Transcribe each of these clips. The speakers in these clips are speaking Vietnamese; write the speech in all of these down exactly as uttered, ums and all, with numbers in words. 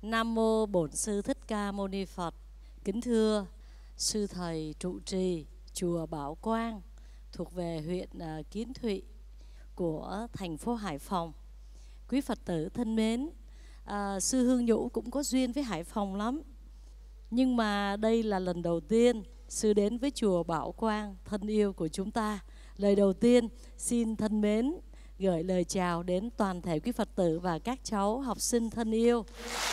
Nam mô Bổn Sư Thích Ca Mâu Ni Phật. Kính thưa sư thầy trụ trì chùa Bảo Quang thuộc về huyện uh, Kiến Thụy của thành phố Hải Phòng. Quý Phật tử thân mến, uh, sư Hương Nhũ cũng có duyên với Hải Phòng lắm. Nhưng mà đây là lần đầu tiên sư đến với chùa Bảo Quang thân yêu của chúng ta. Lời đầu tiên xin thân mến gửi lời chào đến toàn thể quý Phật tử và các cháu học sinh thân yêu.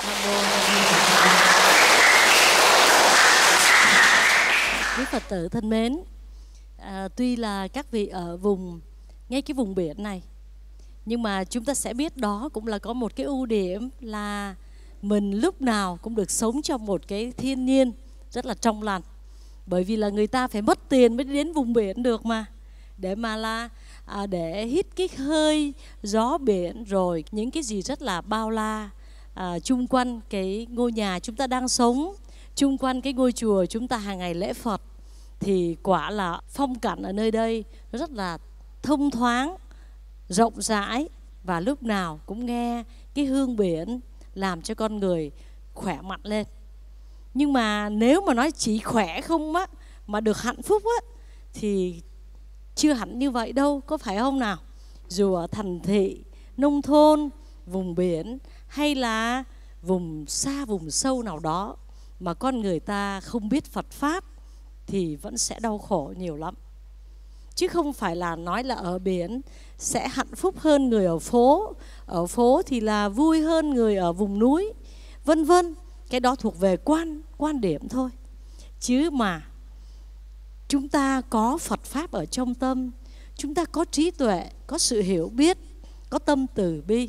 Quý Phật tử thân mến, à, tuy là các vị ở vùng ngay cái vùng biển này, nhưng mà chúng ta sẽ biết đó cũng là có một cái ưu điểm là mình lúc nào cũng được sống trong một cái thiên nhiên rất là trong lành. Bởi vì là người ta phải mất tiền mới đến vùng biển được mà, để mà là à, để hít cái hơi gió biển, rồi những cái gì rất là bao la à, chung quanh cái ngôi nhà chúng ta đang sống, chung quanh cái ngôi chùa chúng ta hàng ngày lễ Phật, thì quả là phong cảnh ở nơi đây nó rất là thông thoáng, rộng rãi, và lúc nào cũng nghe cái hương biển làm cho con người khỏe mạnh lên. Nhưng mà nếu mà nói chỉ khỏe không á, mà được hạnh phúc á, thì chưa hẳn như vậy đâu, có phải không nào? Dù ở thành thị, nông thôn, vùng biển hay là vùng xa, vùng sâu nào đó mà con người ta không biết Phật Pháp thì vẫn sẽ đau khổ nhiều lắm. Chứ không phải là nói là ở biển sẽ hạnh phúc hơn người ở phố, ở phố thì là vui hơn người ở vùng núi, vân vân. Cái đó thuộc về quan, quan điểm thôi. Chứ mà chúng ta có Phật Pháp ở trong tâm, chúng ta có trí tuệ, có sự hiểu biết, có tâm từ bi,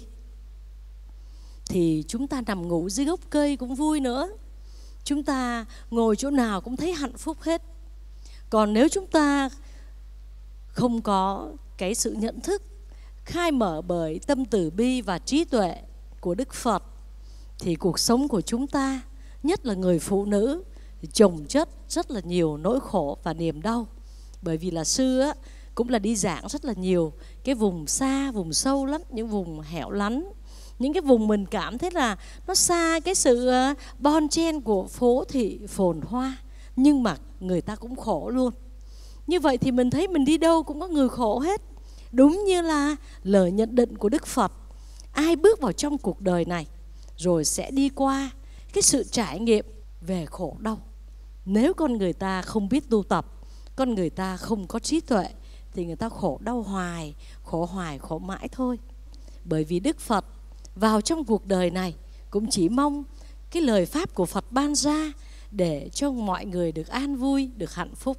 thì chúng ta nằm ngủ dưới gốc cây cũng vui nữa. Chúng ta ngồi chỗ nào cũng thấy hạnh phúc hết. Còn nếu chúng ta không có cái sự nhận thức khai mở bởi tâm từ bi và trí tuệ của Đức Phật, thì cuộc sống của chúng ta, nhất là người phụ nữ, chồng chất rất là nhiều nỗi khổ và niềm đau. Bởi vì là sư á, cũng là đi giảng rất là nhiều cái vùng xa, vùng sâu lắm, những vùng hẻo lánh, những cái vùng mình cảm thấy là nó xa cái sự bon chen của phố thị phồn hoa, nhưng mà người ta cũng khổ luôn. Như vậy thì mình thấy mình đi đâu cũng có người khổ hết. Đúng như là lời nhận định của Đức Phật, ai bước vào trong cuộc đời này rồi sẽ đi qua cái sự trải nghiệm về khổ đau. Nếu con người ta không biết tu tập, con người ta không có trí tuệ, thì người ta khổ đau hoài, khổ hoài, khổ mãi thôi. Bởi vì Đức Phật vào trong cuộc đời này cũng chỉ mong cái lời Pháp của Phật ban ra để cho mọi người được an vui, được hạnh phúc.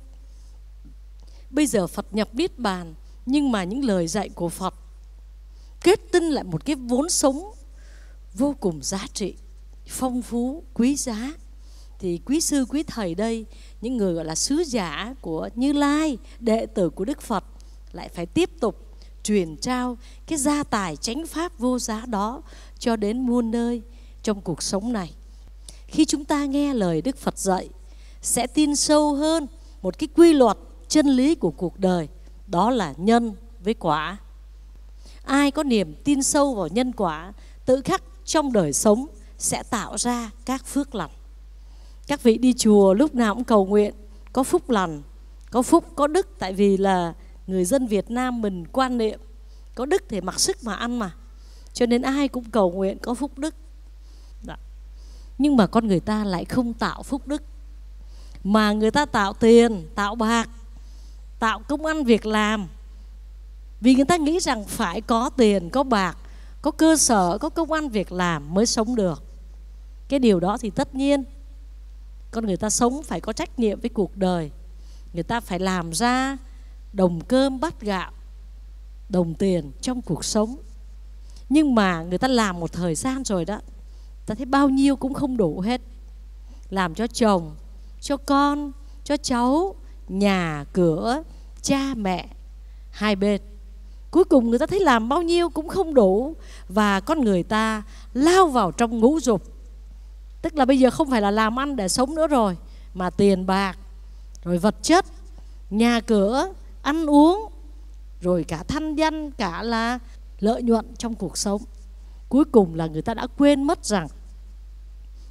Bây giờ Phật nhập Niết Bàn, nhưng mà những lời dạy của Phật kết tinh lại một cái vốn sống vô cùng giá trị, phong phú, quý giá. Thì quý sư, quý thầy đây, những người gọi là sứ giả của Như Lai, đệ tử của Đức Phật, lại phải tiếp tục truyền trao cái gia tài chánh pháp vô giá đó cho đến muôn nơi trong cuộc sống này. Khi chúng ta nghe lời Đức Phật dạy, sẽ tin sâu hơn một cái quy luật chân lý của cuộc đời, đó là nhân với quả. Ai có niềm tin sâu vào nhân quả, tự khắc trong đời sống sẽ tạo ra các phước lành. Các vị đi chùa lúc nào cũng cầu nguyện có phúc lành, có phúc, có đức. Tại vì là người dân Việt Nam mình quan niệm có đức thì mặc sức mà ăn mà, cho nên ai cũng cầu nguyện có phúc đức. Đó. Nhưng mà con người ta lại không tạo phúc đức, mà người ta tạo tiền, tạo bạc, tạo công ăn việc làm. Vì người ta nghĩ rằng phải có tiền, có bạc, có cơ sở, có công ăn việc làm mới sống được. Cái điều đó thì tất nhiên con người ta sống phải có trách nhiệm với cuộc đời. Người ta phải làm ra đồng cơm bát gạo, đồng tiền trong cuộc sống. Nhưng mà người ta làm một thời gian rồi đó, ta thấy bao nhiêu cũng không đủ hết. Làm cho chồng, cho con, cho cháu, nhà, cửa, cha, mẹ, hai bên. Cuối cùng người ta thấy làm bao nhiêu cũng không đủ, và con người ta lao vào trong ngũ dục. Tức là bây giờ không phải là làm ăn để sống nữa rồi, mà tiền bạc, rồi vật chất, nhà cửa, ăn uống, rồi cả thanh danh, cả là lợi nhuận trong cuộc sống. Cuối cùng là người ta đã quên mất rằng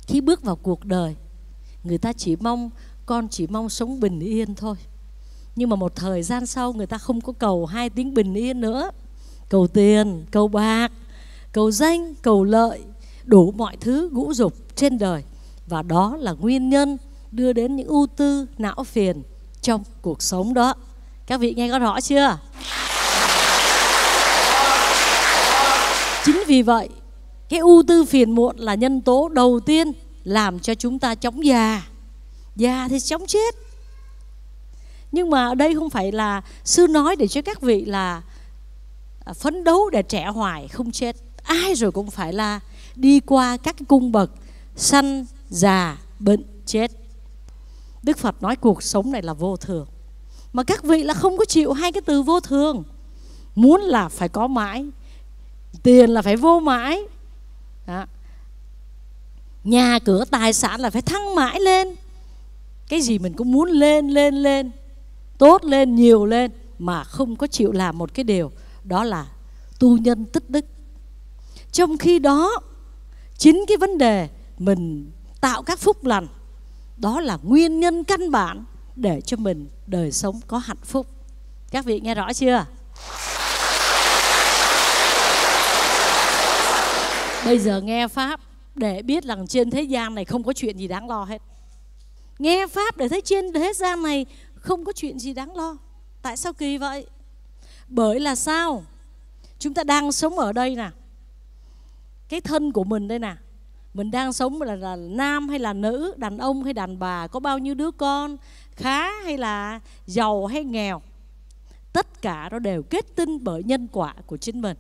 Khi bước vào cuộc đời, người ta chỉ mong, con chỉ mong sống bình yên thôi. Nhưng mà một thời gian sau người ta không có cầu hai tiếng bình yên nữa. Cầu tiền, cầu bạc, cầu danh, cầu lợi, đủ mọi thứ ngũ dục trên đời. Và đó là nguyên nhân đưa đến những ưu tư, não phiền trong cuộc sống đó. Các vị nghe có rõ chưa? Chính vì vậy, cái ưu tư phiền muộn là nhân tố đầu tiên làm cho chúng ta chóng già. Già thì chóng chết. Nhưng mà ở đây không phải là sư nói để cho các vị là phấn đấu để trẻ hoài không chết. Ai rồi cũng phải là đi qua các cái cung bậc sanh, già, bệnh, chết. Đức Phật nói cuộc sống này là vô thường. Mà các vị là không có chịu hai cái từ vô thường. Muốn là phải có mãi, tiền là phải vô mãi đó. Nhà cửa tài sản là phải thăng mãi lên. Cái gì mình cũng muốn lên lên lên, tốt lên, nhiều lên, mà không có chịu làm một cái điều, đó là tu nhân tích đức. Trong khi đó, chính cái vấn đề mình tạo các phúc lành, đó là nguyên nhân căn bản để cho mình đời sống có hạnh phúc. Các vị nghe rõ chưa? Bây giờ nghe Pháp để biết rằng trên thế gian này không có chuyện gì đáng lo hết. Nghe Pháp để thấy trên thế gian này không có chuyện gì đáng lo. Tại sao kỳ vậy? Bởi là sao? Chúng ta đang sống ở đây nè. Cái thân của mình đây nè. Mình đang sống là, là nam hay là nữ, đàn ông hay đàn bà, có bao nhiêu đứa con, khá hay là giàu hay nghèo. Tất cả nó đều kết tinh bởi nhân quả của chính mình.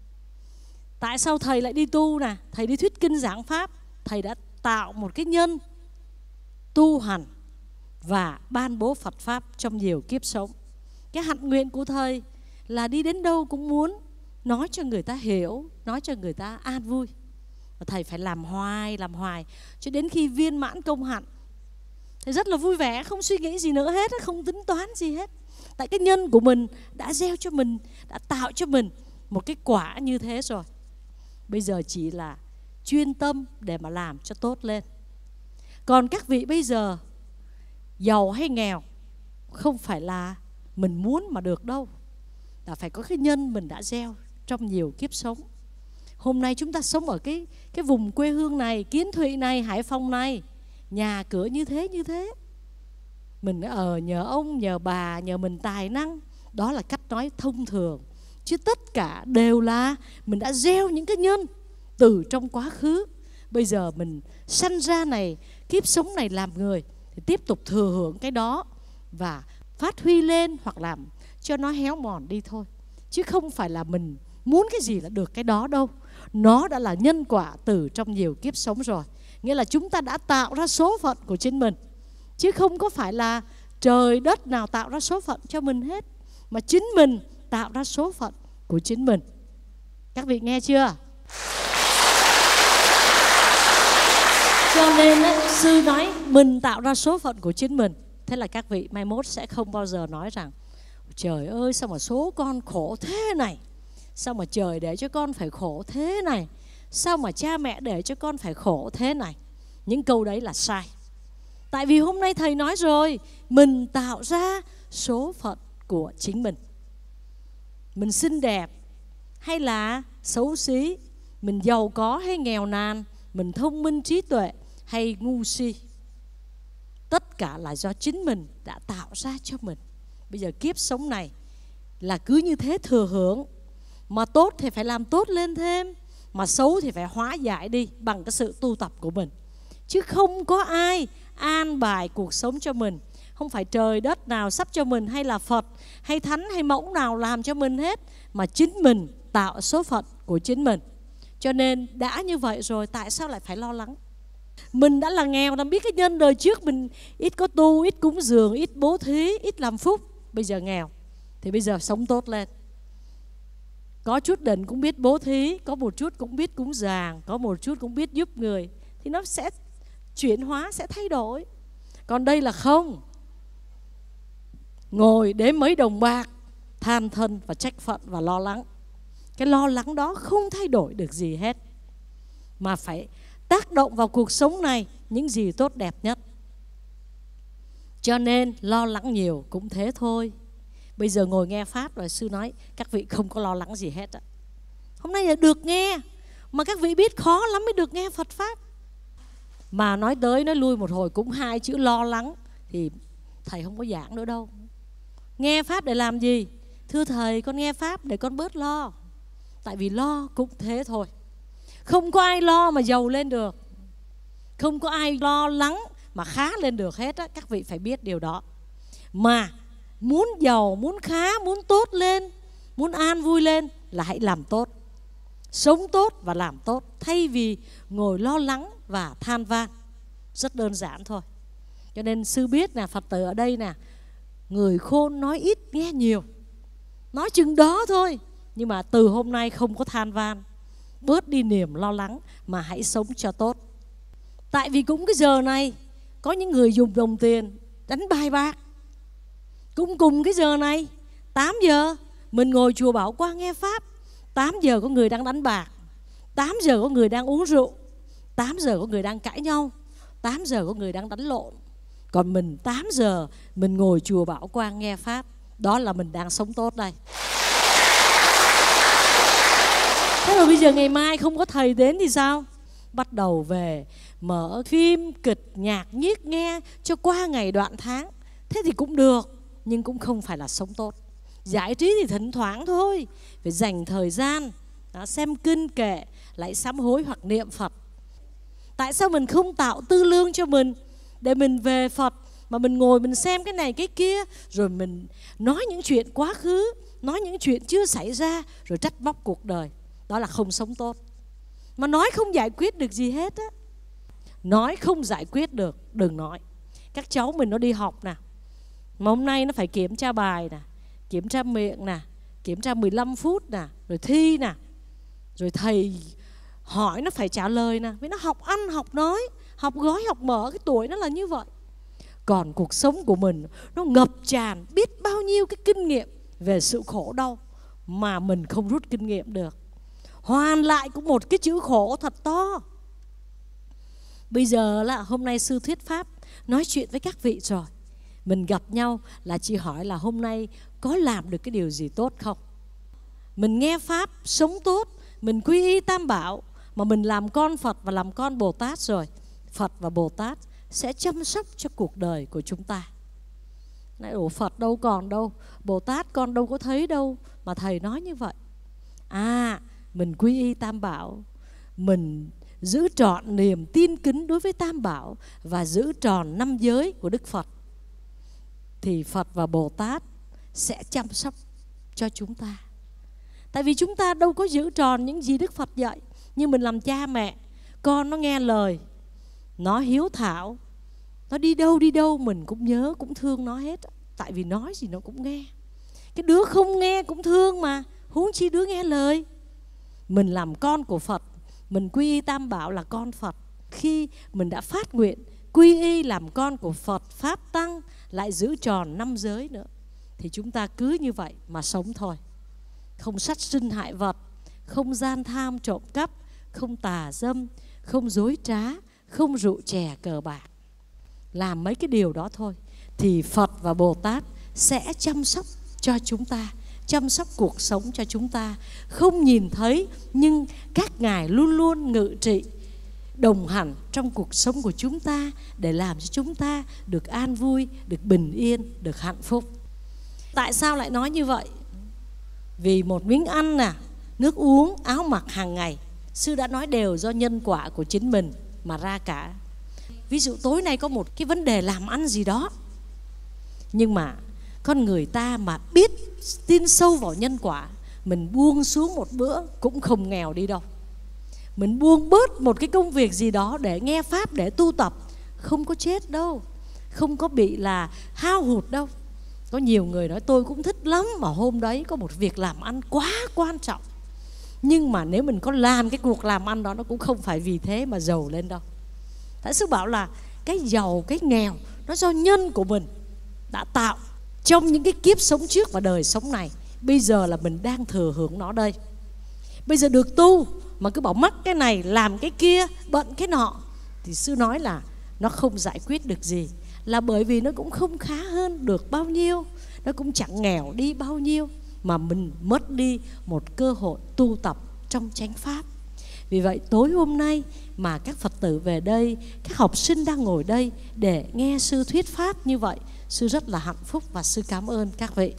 Tại sao thầy lại đi tu nè? Thầy đi thuyết kinh giảng Pháp. Thầy đã tạo một cái nhân tu hành và ban bố Phật Pháp trong nhiều kiếp sống. Cái hạnh nguyện của thầy là đi đến đâu cũng muốn nói cho người ta hiểu, nói cho người ta an vui. Và thầy phải làm hoài, làm hoài cho đến khi viên mãn công hạnh. Thầy rất là vui vẻ, không suy nghĩ gì nữa hết, không tính toán gì hết. Tại cái nhân của mình đã gieo cho mình, đã tạo cho mình một cái quả như thế rồi. Bây giờ chỉ là chuyên tâm để mà làm cho tốt lên. Còn các vị bây giờ, giàu hay nghèo không phải là mình muốn mà được đâu. Là phải có cái nhân mình đã gieo trong nhiều kiếp sống. Hôm nay chúng ta sống ở cái, cái vùng quê hương này, Kiến Thụy này, Hải Phòng này, nhà cửa như thế như thế. Mình ở nhờ ông, nhờ bà, nhờ mình tài năng. Đó là cách nói thông thường. Chứ tất cả đều là mình đã gieo những cái nhân từ trong quá khứ. Bây giờ mình sanh ra này, kiếp sống này làm người, thì tiếp tục thừa hưởng cái đó và phát huy lên hoặc làm cho nó héo mòn đi thôi. Chứ không phải là mình muốn cái gì là được cái đó đâu. Nó đã là nhân quả từ trong nhiều kiếp sống rồi. Nghĩa là chúng ta đã tạo ra số phận của chính mình. Chứ không có phải là trời đất nào tạo ra số phận cho mình hết, mà chính mình tạo ra số phận của chính mình. Các vị nghe chưa? Cho nên ấy, sư nói mình tạo ra số phận của chính mình. Thế là các vị mai mốt sẽ không bao giờ nói rằng trời ơi sao mà số con khổ thế này, sao mà trời để cho con phải khổ thế này, sao mà cha mẹ để cho con phải khổ thế này. Những câu đấy là sai. Tại vì hôm nay thầy nói rồi, mình tạo ra số phận của chính mình. Mình xinh đẹp hay là xấu xí, mình giàu có hay nghèo nàn, mình thông minh trí tuệ hay ngu si, tất cả là do chính mình đã tạo ra cho mình. Bây giờ kiếp sống này là cứ như thế thừa hưởng. Mà tốt thì phải làm tốt lên thêm, mà xấu thì phải hóa giải đi bằng cái sự tu tập của mình. Chứ không có ai an bài cuộc sống cho mình. Không phải trời đất nào sắp cho mình, hay là Phật, hay Thánh, hay mẫu nào làm cho mình hết, mà chính mình tạo số phận của chính mình. Cho nên đã như vậy rồi, tại sao lại phải lo lắng? Mình đã là nghèo, đã biết cái nhân đời trước mình ít có tu, ít cúng dường, ít bố thí, ít làm phúc. Bây giờ nghèo thì bây giờ sống tốt lên. Có chút đỉnh cũng biết bố thí, có một chút cũng biết cúng dường, có một chút cũng biết giúp người, thì nó sẽ chuyển hóa, sẽ thay đổi. Còn đây là không. Ngồi đếm mấy đồng bạc, than thân và trách phận và lo lắng. Cái lo lắng đó không thay đổi được gì hết, mà phải tác động vào cuộc sống này những gì tốt đẹp nhất. Cho nên lo lắng nhiều cũng thế thôi. Bây giờ ngồi nghe Pháp rồi sư nói các vị không có lo lắng gì hết á. Hôm nay là được nghe, mà các vị biết khó lắm mới được nghe Phật Pháp. Mà nói tới nói lui một hồi cũng hai chữ lo lắng thì thầy không có giảng nữa đâu. Nghe Pháp để làm gì? Thưa thầy, con nghe Pháp để con bớt lo. Tại vì lo cũng thế thôi. Không có ai lo mà giàu lên được. Không có ai lo lắng mà khá lên được hết á. Các vị phải biết điều đó. Mà muốn giàu, muốn khá, muốn tốt lên, muốn an vui lên là hãy làm tốt. Sống tốt và làm tốt, thay vì ngồi lo lắng và than van. Rất đơn giản thôi. Cho nên sư biết nè, Phật tử ở đây nè, người khôn nói ít nghe nhiều. Nói chừng đó thôi. Nhưng mà từ hôm nay không có than van, bớt đi niềm lo lắng, mà hãy sống cho tốt. Tại vì cũng cái giờ này có những người dùng đồng tiền đánh bài bạc. Cũng cùng cái giờ này, tám giờ mình ngồi chùa Bảo Quang nghe Pháp, tám giờ có người đang đánh bạc, tám giờ có người đang uống rượu, tám giờ có người đang cãi nhau, tám giờ có người đang đánh lộn. Còn mình tám giờ mình ngồi chùa Bảo Quang nghe Pháp, đó là mình đang sống tốt đây. Thế rồi bây giờ ngày mai không có thầy đến thì sao? Bắt đầu về mở phim, kịch, nhạc nhiếc nghe cho qua ngày đoạn tháng. Thế thì cũng được, nhưng cũng không phải là sống tốt. Giải trí thì thỉnh thoảng thôi. Phải dành thời gian đó, xem kinh kệ, lại sám hối hoặc niệm Phật. Tại sao mình không tạo tư lương cho mình để mình về Phật, mà mình ngồi mình xem cái này cái kia, rồi mình nói những chuyện quá khứ, nói những chuyện chưa xảy ra, rồi trách móc cuộc đời. Đó là không sống tốt. Mà nói không giải quyết được gì hết á. Nói không giải quyết được, đừng nói. Các cháu mình nó đi học nè, mà hôm nay nó phải kiểm tra bài nè, kiểm tra miệng nè, kiểm tra mười lăm phút nè, rồi thi nè. Rồi thầy hỏi nó phải trả lời nè. Vì nó học ăn, học nói, học gói, học mở, cái tuổi nó là như vậy. Còn cuộc sống của mình nó ngập tràn biết bao nhiêu cái kinh nghiệm về sự khổ đau mà mình không rút kinh nghiệm được. Hoàn lại cũng một cái chữ khổ thật to. Bây giờ là hôm nay sư thuyết Pháp, nói chuyện với các vị rồi. Mình gặp nhau là chỉ hỏi là hôm nay có làm được cái điều gì tốt không. Mình nghe Pháp, sống tốt, mình quy y Tam Bảo, mà mình làm con Phật và làm con Bồ Tát rồi. Phật và Bồ Tát sẽ chăm sóc cho cuộc đời của chúng ta. Nói ủa Phật đâu còn đâu, Bồ Tát con đâu có thấy đâu mà thầy nói như vậy. À, mình quy y Tam Bảo, mình giữ trọn niềm tin kính đối với Tam Bảo và giữ tròn năm giới của Đức Phật, thì Phật và Bồ Tát sẽ chăm sóc cho chúng ta. Tại vì chúng ta đâu có giữ tròn những gì Đức Phật dạy. Nhưng mình làm cha mẹ, con nó nghe lời, nó hiếu thảo, nó đi đâu đi đâu mình cũng nhớ, cũng thương nó hết. Tại vì nói gì nó cũng nghe. Cái đứa không nghe cũng thương mà, huống chi đứa nghe lời. Mình làm con của Phật, mình quy y Tam Bảo là con Phật. Khi mình đã phát nguyện quy y làm con của Phật, Pháp, Tăng, lại giữ tròn năm giới nữa, thì chúng ta cứ như vậy mà sống thôi. Không sát sinh hại vật, không gian tham trộm cắp, không tà dâm, không dối trá, không rượu chè cờ bạc. Làm mấy cái điều đó thôi thì Phật và Bồ Tát sẽ chăm sóc cho chúng ta, chăm sóc cuộc sống cho chúng ta. Không nhìn thấy nhưng các ngài luôn luôn ngự trị, đồng hành trong cuộc sống của chúng ta để làm cho chúng ta được an vui, được bình yên, được hạnh phúc. Tại sao lại nói như vậy? Vì một miếng ăn nè, nước uống, áo mặc hàng ngày, sư đã nói đều do nhân quả của chính mình mà ra cả. Ví dụ tối nay có một cái vấn đề làm ăn gì đó, nhưng mà con người ta mà biết tin sâu vào nhân quả, mình buông xuống một bữa cũng không nghèo đi đâu. Mình buông bớt một cái công việc gì đó để nghe Pháp, để tu tập, không có chết đâu, không có bị là hao hụt đâu. Có nhiều người nói tôi cũng thích lắm, mà hôm đấy có một việc làm ăn quá quan trọng, nhưng mà nếu mình có làm cái cuộc làm ăn đó, nó cũng không phải vì thế mà giàu lên đâu. Tại sư bảo là cái giàu, cái nghèo nó do nhân của mình đã tạo trong những cái kiếp sống trước và đời sống này. Bây giờ là mình đang thừa hưởng nó đây. Bây giờ được tu mà cứ bảo mắc cái này làm cái kia, bận cái nọ, thì sư nói là nó không giải quyết được gì. Là bởi vì nó cũng không khá hơn được bao nhiêu, nó cũng chẳng nghèo đi bao nhiêu, mà mình mất đi một cơ hội tu tập trong chánh pháp. Vì vậy tối hôm nay mà các Phật tử về đây, các học sinh đang ngồi đây để nghe sư thuyết pháp như vậy, sư rất là hạnh phúc và sư cảm ơn các vị.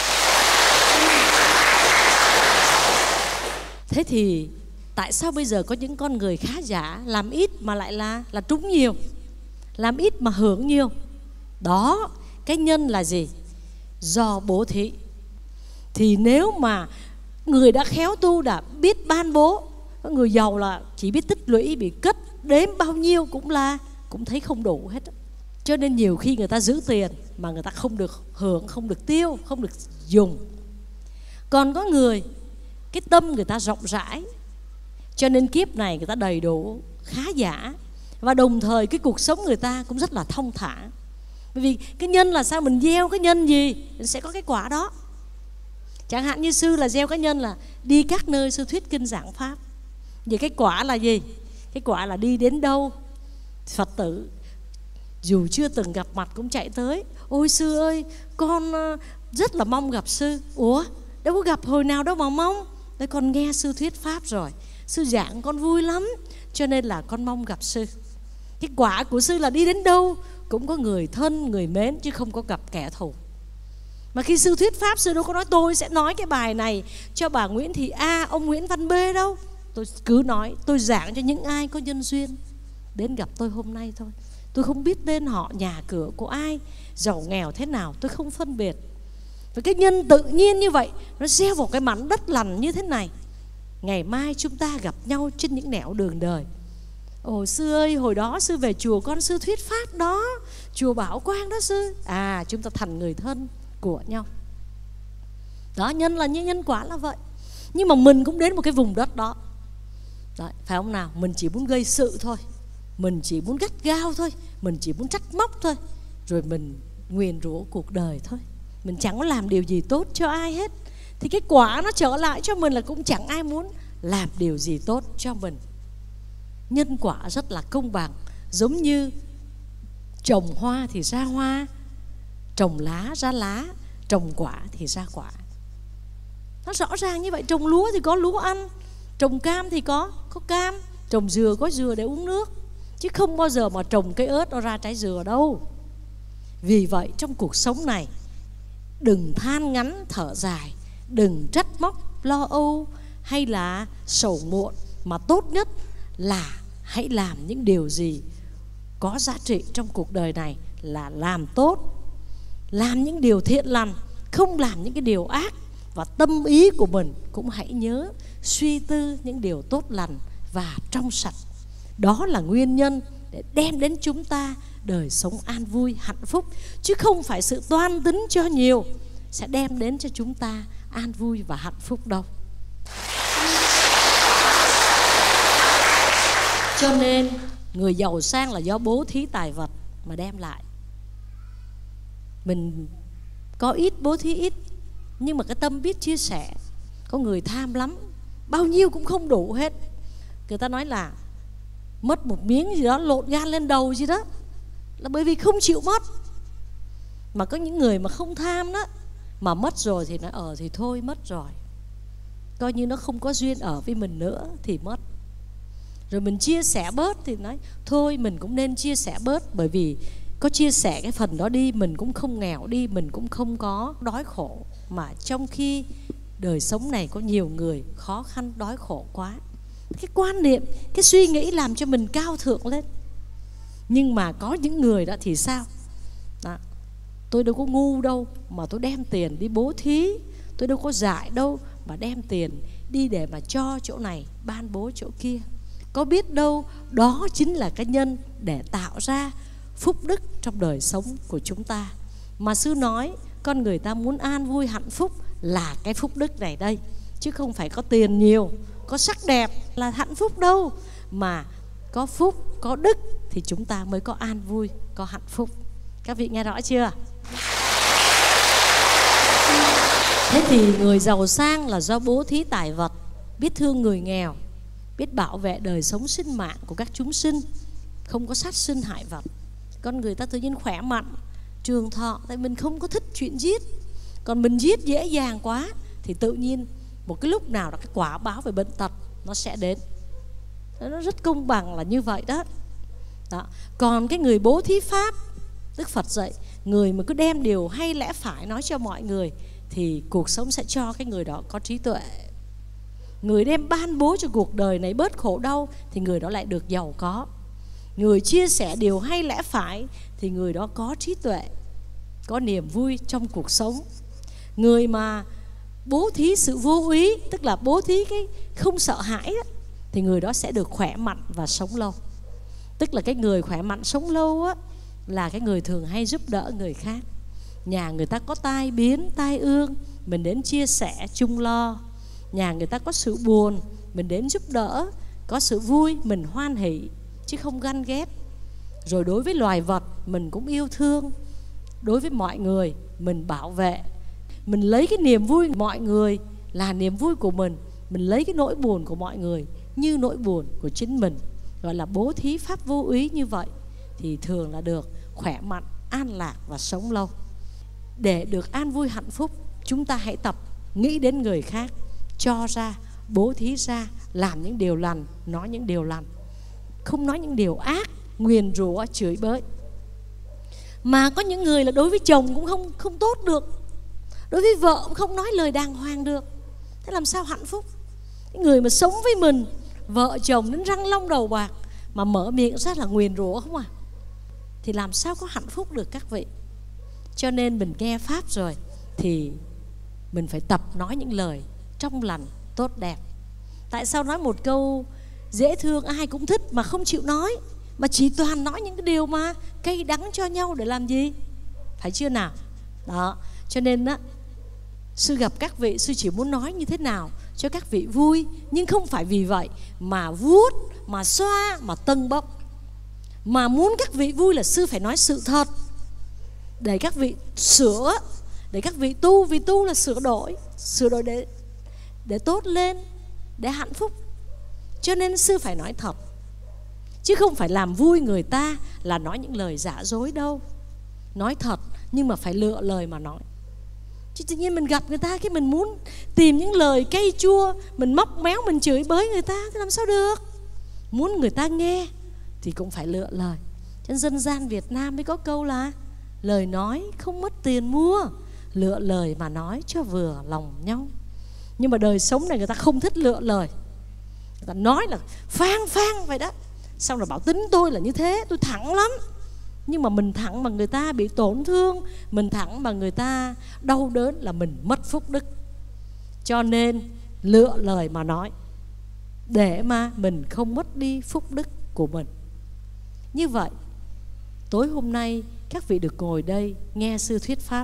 Thế thì tại sao bây giờ có những con người khá giả, làm ít mà lại là là trúng nhiều, làm ít mà hưởng nhiều? Đó, cái nhân là gì? Do bố thí. Thì nếu mà người đã khéo tu, đã biết ban bố, người giàu là chỉ biết tích lũy, bị cất đếm bao nhiêu cũng là cũng thấy không đủ hết. Cho nên nhiều khi người ta giữ tiền mà người ta không được hưởng, không được tiêu, không được dùng. Còn có người cái tâm người ta rộng rãi, cho nên kiếp này người ta đầy đủ, khá giả, và đồng thời cái cuộc sống người ta cũng rất là thong thả. Bởi vì cái nhân là sao? Mình gieo cái nhân gì sẽ có cái quả đó. Chẳng hạn như sư là gieo cái nhân là đi các nơi sư thuyết kinh giảng pháp. Vậy cái quả là gì? Cái quả là đi đến đâu Phật tử dù chưa từng gặp mặt cũng chạy tới: ôi sư ơi, con rất là mong gặp sư. Ủa, đâu có gặp hồi nào đâu mà mong. Đấy, con nghe sư thuyết pháp rồi, sư giảng con vui lắm, cho nên là con mong gặp sư. Cái quả của sư là đi đến đâu cũng có người thân, người mến, chứ không có gặp kẻ thù. Mà khi sư thuyết pháp, sư đâu có nói tôi sẽ nói cái bài này cho bà Nguyễn Thị A, ông Nguyễn Văn B đâu. Tôi cứ nói, tôi giảng cho những ai có nhân duyên đến gặp tôi hôm nay thôi. Tôi không biết tên họ, nhà cửa của ai, giàu nghèo thế nào, tôi không phân biệt. Và cái nhân tự nhiên như vậy, nó gieo vào cái mảnh đất lành như thế này. Ngày mai chúng ta gặp nhau trên những nẻo đường đời. Ồ sư ơi, hồi đó sư về chùa con sư thuyết pháp đó, chùa Bảo Quang đó sư. À, chúng ta thành người thân của nhau. Đó, nhân là như nhân quả là vậy. Nhưng mà mình cũng đến một cái vùng đất đó. Đấy, phải không nào? Mình chỉ muốn gây sự thôi, mình chỉ muốn gắt gao thôi, mình chỉ muốn trách móc thôi, rồi mình nguyền rủa cuộc đời thôi. Mình chẳng có làm điều gì tốt cho ai hết. Thì cái quả nó trở lại cho mình là cũng chẳng ai muốn làm điều gì tốt cho mình. Nhân quả rất là công bằng. Giống như trồng hoa thì ra hoa, trồng lá ra lá, trồng quả thì ra quả. Nó rõ ràng như vậy. Trồng lúa thì có lúa ăn, trồng cam thì có có cam, trồng dừa có dừa để uống nước. Chứ không bao giờ mà trồng cây ớt nó ra trái dừa đâu. Vì vậy trong cuộc sống này, đừng than ngắn thở dài, đừng trách móc lo âu hay là sầu muộn, mà tốt nhất là hãy làm những điều gì có giá trị trong cuộc đời này, là làm tốt, làm những điều thiện lành, không làm những cái điều ác. Và tâm ý của mình cũng hãy nhớ suy tư những điều tốt lành và trong sạch. Đó là nguyên nhân để đem đến chúng ta đời sống an vui, hạnh phúc. Chứ không phải sự toan tính cho nhiều sẽ đem đến cho chúng ta an vui và hạnh phúc đâu. Cho nên người giàu sang là do bố thí tài vật mà đem lại. Mình có ít bố thí ít, nhưng mà cái tâm biết chia sẻ. Có người tham lắm, bao nhiêu cũng không đủ hết. Người ta nói là mất một miếng gì đó lộn gan lên đầu gì đó, là bởi vì không chịu mất. Mà có những người mà không tham đó, mà mất rồi thì nói ờ thì thôi mất rồi, coi như nó không có duyên ở với mình nữa thì mất. Rồi mình chia sẻ bớt thì nói thôi mình cũng nên chia sẻ bớt, bởi vì có chia sẻ cái phần đó đi, mình cũng không nghèo đi, mình cũng không có đói khổ. Mà trong khi đời sống này có nhiều người khó khăn đói khổ quá. Cái quan niệm, cái suy nghĩ làm cho mình cao thượng lên. Nhưng mà có những người đó thì sao? Đó, tôi đâu có ngu đâu mà tôi đem tiền đi bố thí, tôi đâu có dại đâu mà đem tiền đi để mà cho chỗ này, ban bố chỗ kia. Có biết đâu đó chính là cái nhân để tạo ra phúc đức trong đời sống của chúng ta. Mà sư nói con người ta muốn an vui hạnh phúc là cái phúc đức này đây, chứ không phải có tiền nhiều, có sắc đẹp là hạnh phúc đâu. Mà có phúc, có đức thì chúng ta mới có an vui, có hạnh phúc. Các vị nghe rõ chưa? Thế thì người giàu sang là do bố thí tài vật, biết thương người nghèo, biết bảo vệ đời sống sinh mạng của các chúng sinh, không có sát sinh hại vật. Con người ta tự nhiên khỏe mạnh, trường thọ, tại mình không có thích chuyện giết. Còn mình giết dễ dàng quá thì tự nhiên một cái lúc nào đó cái quả báo về bệnh tật nó sẽ đến. Nó rất công bằng là như vậy đó. Đó. Còn cái người bố thí pháp, Đức Phật dạy, người mà cứ đem điều hay lẽ phải nói cho mọi người thì cuộc sống sẽ cho cái người đó có trí tuệ. Người đem ban bố cho cuộc đời này bớt khổ đau thì người đó lại được giàu có. Người chia sẻ điều hay lẽ phải thì người đó có trí tuệ, có niềm vui trong cuộc sống. Người mà bố thí sự vô úy, tức là bố thí cái không sợ hãi đó, thì người đó sẽ được khỏe mạnh và sống lâu. Tức là cái người khỏe mạnh sống lâu á, là cái người thường hay giúp đỡ người khác. Nhà người ta có tai biến, tai ương, mình đến chia sẻ chung lo. Nhà người ta có sự buồn, mình đến giúp đỡ. Có sự vui, mình hoan hỷ, chứ không ganh ghét. Rồi đối với loài vật, mình cũng yêu thương. Đối với mọi người, mình bảo vệ. Mình lấy cái niềm vui của mọi người là niềm vui của mình. Mình lấy cái nỗi buồn của mọi người như nỗi buồn của chính mình. Gọi là bố thí pháp vô úy như vậy thì thường là được khỏe mạnh, an lạc và sống lâu. Để được an vui hạnh phúc, chúng ta hãy tập nghĩ đến người khác, cho ra, bố thí ra, làm những điều lành, nói những điều lành, không nói những điều ác, nguyền rủa, chửi bới. Mà có những người là đối với chồng cũng không, không tốt được, đối với vợ cũng không nói lời đàng hoàng được. Thế làm sao hạnh phúc? Cái người mà sống với mình, vợ chồng đến răng long đầu bạc, mà mở miệng ra là nguyền rủa không à, thì làm sao có hạnh phúc được các vị? Cho nên mình nghe Pháp rồi thì mình phải tập nói những lời trong lành, tốt đẹp. Tại sao nói một câu dễ thương ai cũng thích mà không chịu nói, mà chỉ toàn nói những cái điều mà cay đắng cho nhau để làm gì? Phải chưa nào? Đó, cho nên á, sư gặp các vị, sư chỉ muốn nói như thế nào cho các vị vui, nhưng không phải vì vậy mà vuốt, mà xoa, mà tâng bốc. Mà muốn các vị vui là sư phải nói sự thật, để các vị sửa, để các vị tu. Vì tu là sửa đổi, sửa đổi để, để tốt lên, để hạnh phúc. Cho nên sư phải nói thật, chứ không phải làm vui người ta là nói những lời giả dối đâu. Nói thật nhưng mà phải lựa lời mà nói. Chứ tự nhiên mình gặp người ta cái mình muốn tìm những lời cay chua, mình móc méo, mình chửi bới người ta thì làm sao được? Muốn người ta nghe thì cũng phải lựa lời. Trên dân gian Việt Nam mới có câu là lời nói không mất tiền mua, lựa lời mà nói cho vừa lòng nhau. Nhưng mà đời sống này người ta không thích lựa lời, người ta nói là phang phang vậy đó. Xong rồi bảo tính tôi là như thế, tôi thẳng lắm. Nhưng mà mình thẳng mà người ta bị tổn thương, mình thẳng mà người ta đau đớn là mình mất phúc đức. Cho nên lựa lời mà nói, để mà mình không mất đi phúc đức của mình. Như vậy tối hôm nay các vị được ngồi đây nghe sư thuyết pháp,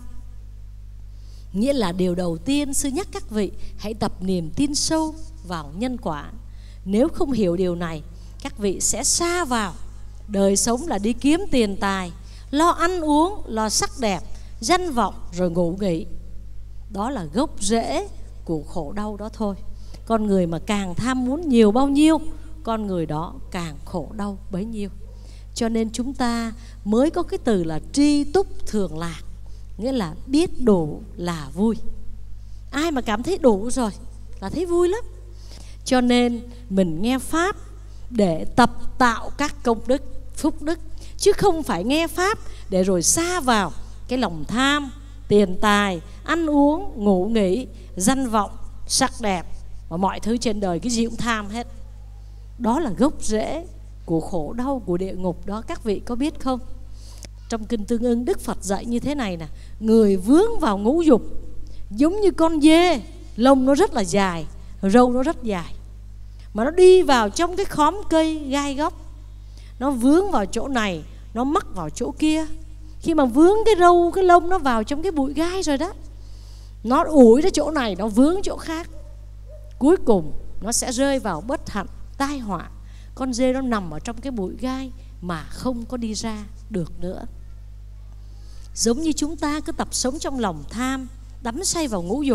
nghĩa là điều đầu tiên sư nhắc các vị hãy tập niềm tin sâu vào nhân quả. Nếu không hiểu điều này, các vị sẽ sa vào đời sống là đi kiếm tiền tài, lo ăn uống, lo sắc đẹp, danh vọng rồi ngủ nghỉ. Đó là gốc rễ của khổ đau đó thôi. Con người mà càng tham muốn nhiều bao nhiêu, con người đó càng khổ đau bấy nhiêu. Cho nên chúng ta mới có cái từ là tri túc thường lạc, nghĩa là biết đủ là vui. Ai mà cảm thấy đủ rồi là thấy vui lắm. Cho nên mình nghe Pháp để tập tạo các công đức, phúc đức, chứ không phải nghe Pháp để rồi sa vào cái lòng tham, tiền tài, ăn uống, ngủ nghỉ, danh vọng, sắc đẹp và mọi thứ trên đời cái gì cũng tham hết. Đó là gốc rễ của khổ đau, của địa ngục đó, các vị có biết không? Trong Kinh Tương Ưng, Đức Phật dạy như thế này nè: người vướng vào ngũ dục giống như con dê, lông nó rất là dài, râu nó rất dài, mà nó đi vào trong cái khóm cây gai góc, nó vướng vào chỗ này, nó mắc vào chỗ kia. Khi mà vướng cái râu, cái lông nó vào trong cái bụi gai rồi đó, nó ủi ra chỗ này, nó vướng chỗ khác, cuối cùng nó sẽ rơi vào bất hạnh, tai họa. Con dê nó nằm ở trong cái bụi gai mà không có đi ra được nữa. Giống như chúng ta cứ tập sống trong lòng tham, đắm say vào ngũ dục,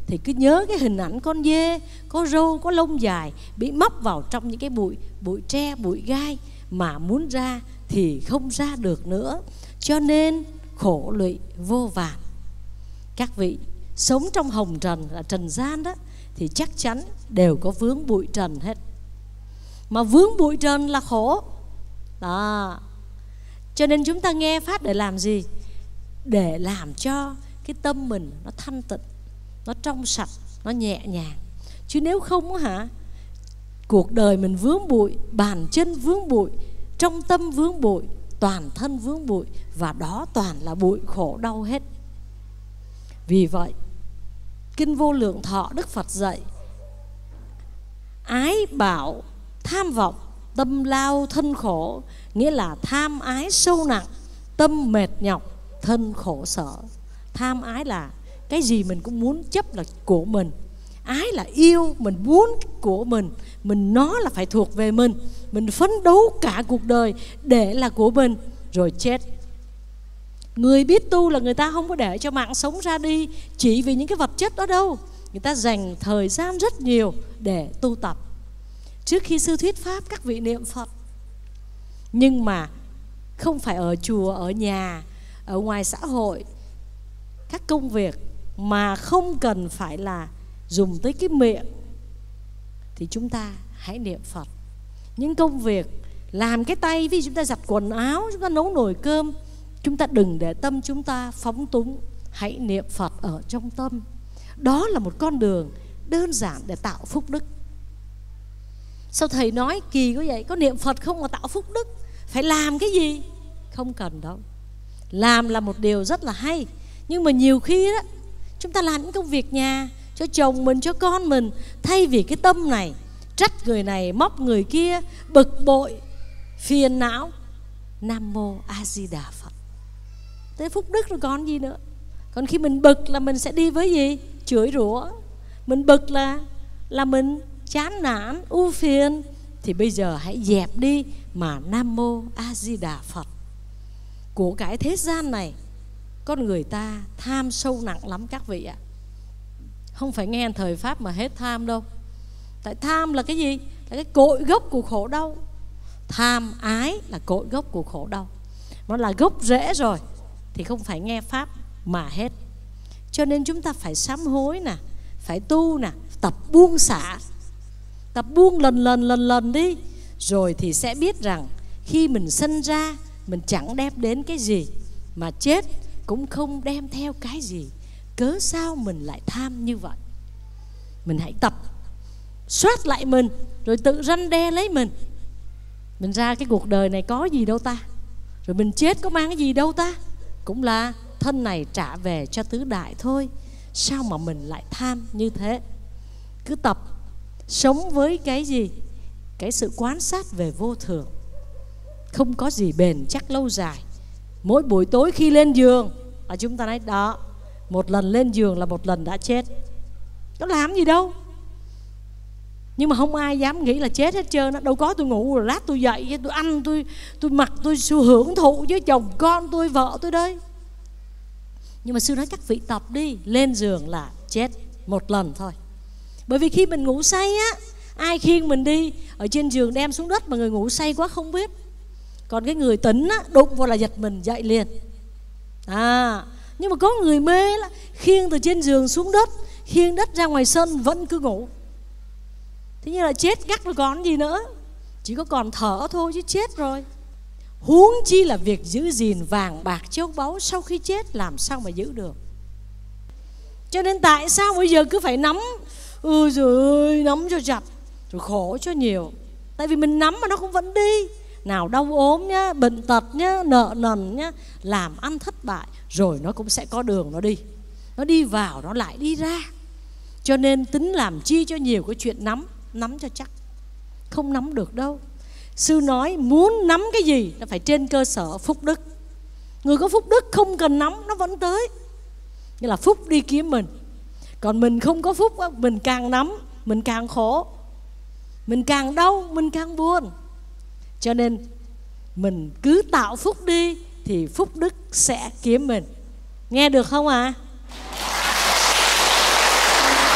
thì cứ nhớ cái hình ảnh con dê có râu, có lông dài, bị móc vào trong những cái bụi bụi tre, bụi gai, mà muốn ra thì không ra được nữa. Cho nên khổ lụy vô vàn. Các vị sống trong hồng trần, là trần gian đó, thì chắc chắn đều có vướng bụi trần hết. Mà vướng bụi trần là khổ đó. Cho nên chúng ta nghe Pháp để làm gì? Để làm cho cái tâm mình nó thanh tịnh, nó trong sạch, nó nhẹ nhàng. Chứ nếu không hả, cuộc đời mình vướng bụi, bàn chân vướng bụi, trong tâm vướng bụi, toàn thân vướng bụi, và đó toàn là bụi khổ đau hết. Vì vậy Kinh Vô Lượng Thọ Đức Phật dạy: ái bảo tham vọng, tâm lao thân khổ. Nghĩa là tham ái sâu nặng, tâm mệt nhọc, thân khổ sở. Tham ái là cái gì mình cũng muốn chấp là của mình. Ái là yêu, mình muốn của mình, mình nó là phải thuộc về mình. Mình phấn đấu cả cuộc đời để là của mình, rồi chết. Người biết tu là người ta không có để cho mạng sống ra đi chỉ vì những cái vật chất đó đâu. Người ta dành thời gian rất nhiều để tu tập. Trước khi sư thuyết Pháp, các vị niệm Phật. Nhưng mà không phải ở chùa, ở nhà, ở ngoài xã hội, các công việc mà không cần phải là dùng tới cái miệng, thì chúng ta hãy niệm Phật. Những công việc làm cái tay, ví dụ chúng ta giặt quần áo, chúng ta nấu nồi cơm, chúng ta đừng để tâm chúng ta phóng túng. Hãy niệm Phật ở trong tâm. Đó là một con đường đơn giản để tạo phúc đức. Sao thầy nói kỳ có vậy? Có niệm Phật không mà tạo phúc đức? Phải làm cái gì? Không cần đâu. Làm là một điều rất là hay. Nhưng mà nhiều khi đó, chúng ta làm những công việc nhà cho chồng mình, cho con mình, thay vì cái tâm này trách người này, móc người kia, bực bội, phiền não, Nam Mô A Di Đà Phật. Thế phúc đức rồi còn gì nữa. Còn khi mình bực là mình sẽ đi với gì? Chửi rủa. Mình bực là là mình chán nản, ưu phiền. Thì bây giờ hãy dẹp đi mà Nam Mô A Di Đà Phật. Của cái thế gian này, con người ta tham sâu nặng lắm các vị ạ. Không phải nghe thời Pháp mà hết tham đâu. Tại tham là cái gì? Là cái cội gốc của khổ đau. Tham ái là cội gốc của khổ đau. Nó là gốc rễ rồi thì không phải nghe Pháp mà hết. Cho nên chúng ta phải sám hối nè, phải tu nè, tập buông xả. Tập buông lần lần lần lần đi. Rồi thì sẽ biết rằng khi mình sinh ra, mình chẳng đem đến cái gì, mà chết cũng không đem theo cái gì. Cớ sao mình lại tham như vậy? Mình hãy tập soát lại mình, rồi tự răn đe lấy mình. Mình ra cái cuộc đời này có gì đâu ta? Rồi mình chết có mang cái gì đâu ta? Cũng là thân này trả về cho tứ đại thôi. Sao mà mình lại tham như thế? Cứ tập sống với cái gì? Cái sự quan sát về vô thường. Không có gì bền chắc lâu dài. Mỗi buổi tối khi lên giường là chúng ta nói đó, một lần lên giường là một lần đã chết. Có làm gì đâu. Nhưng mà không ai dám nghĩ là chết hết trơn á. Đâu có, tôi ngủ rồi lát tôi dậy, tôi ăn, tôi tôi mặc, tôi hưởng thụ với chồng con tôi, vợ tôi đây. Nhưng mà sư nói các vị tập đi, lên giường là chết một lần thôi. Bởi vì khi mình ngủ say á, ai khiêng mình đi ở trên giường đem xuống đất, mà người ngủ say quá không biết. Còn cái người tỉnh á, đụng vào là giật mình dậy liền. À, nhưng mà có người mê là khiêng từ trên giường xuống đất, khiêng đất ra ngoài sân vẫn cứ ngủ. Thế như là chết gắt rồi còn gì nữa. Chỉ có còn thở thôi chứ chết rồi. Huống chi là việc giữ gìn vàng bạc châu báu, sau khi chết làm sao mà giữ được. Cho nên tại sao bây giờ cứ phải nắm, ôi giời ơi, nắm cho chặt, rồi khổ cho nhiều. Tại vì mình nắm mà nó cũng vẫn đi. Nào đau ốm nhá, bệnh tật nhá, nợ nần nhá, làm ăn thất bại, rồi nó cũng sẽ có đường nó đi. Nó đi vào, nó lại đi ra. Cho nên tính làm chi cho nhiều cái chuyện nắm, nắm cho chắc. Không nắm được đâu. Sư nói muốn nắm cái gì nó phải trên cơ sở phúc đức. Người có phúc đức không cần nắm nó vẫn tới. Như là phúc đi kiếm mình. Còn mình không có phúc, mình càng nắm mình càng khổ, mình càng đau, mình càng buồn. Cho nên mình cứ tạo phúc đi thì phúc đức sẽ kiếm mình. Nghe được không ạ? À?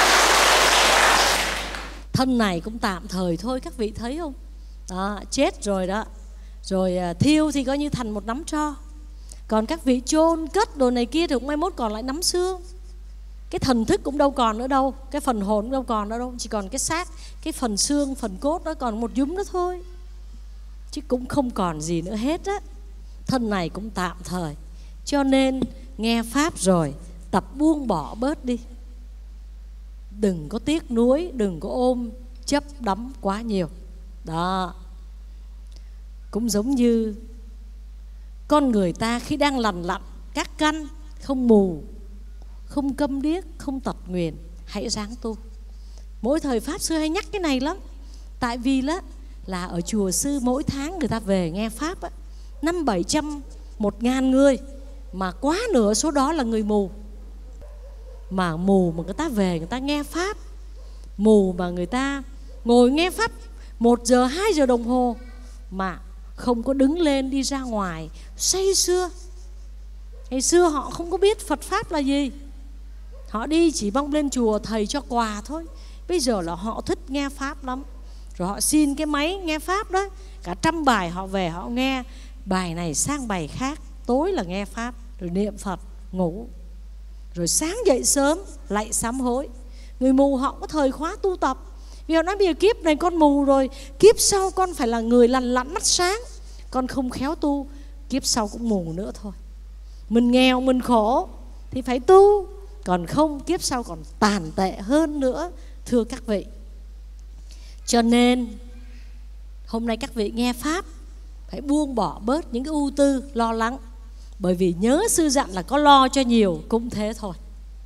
thân này cũng tạm thời thôi, các vị thấy không? Đó, chết rồi đó, rồi à, thiêu thì coi như thành một nắm tro. Còn các vị chôn cất đồ này kia thì cũng mai mốt còn lại nắm xương. Cái thần thức cũng đâu còn nữa đâu, cái phần hồn cũng đâu còn nữa đâu, chỉ còn cái xác, cái phần xương, phần cốt đó còn một nhúm nữa thôi, chứ cũng không còn gì nữa hết á. Thân này cũng tạm thời, cho nên nghe pháp rồi tập buông bỏ bớt đi. Đừng có tiếc nuối, đừng có ôm chấp đắm quá nhiều. Đó. Cũng giống như con người ta khi đang lành lặn các căn, không mù, không câm điếc, không tật nguyền, hãy ráng tu. Mỗi thời Pháp Sư hay nhắc cái này lắm. Tại vì đó, là ở chùa Sư mỗi tháng người ta về nghe Pháp á, năm bảy trăm, một ngàn người, mà quá nửa số đó là người mù. Mà mù mà người ta về người ta nghe Pháp, mù mà người ta ngồi nghe Pháp một giờ, hai giờ đồng hồ mà không có đứng lên đi ra ngoài say sưa. Ngày xưa họ không có biết Phật Pháp là gì, họ đi chỉ mong lên chùa thầy cho quà thôi. Bây giờ là họ thích nghe Pháp lắm, rồi họ xin cái máy nghe Pháp đó, cả trăm bài họ về họ nghe, bài này sang bài khác, tối là nghe Pháp, rồi niệm Phật, ngủ, rồi sáng dậy sớm lại sám hối. Người mù họ có thời khóa tu tập, vì họ nói bây giờ kiếp này con mù rồi, kiếp sau con phải là người lành lặn mắt sáng, con không khéo tu, kiếp sau cũng mù nữa thôi. Mình nghèo, mình khổ thì phải tu, còn không kiếp sau còn tàn tệ hơn nữa, thưa các vị. Cho nên hôm nay các vị nghe Pháp phải buông bỏ bớt những cái ưu tư, lo lắng. Bởi vì nhớ sư dặn là có lo cho nhiều cũng thế thôi,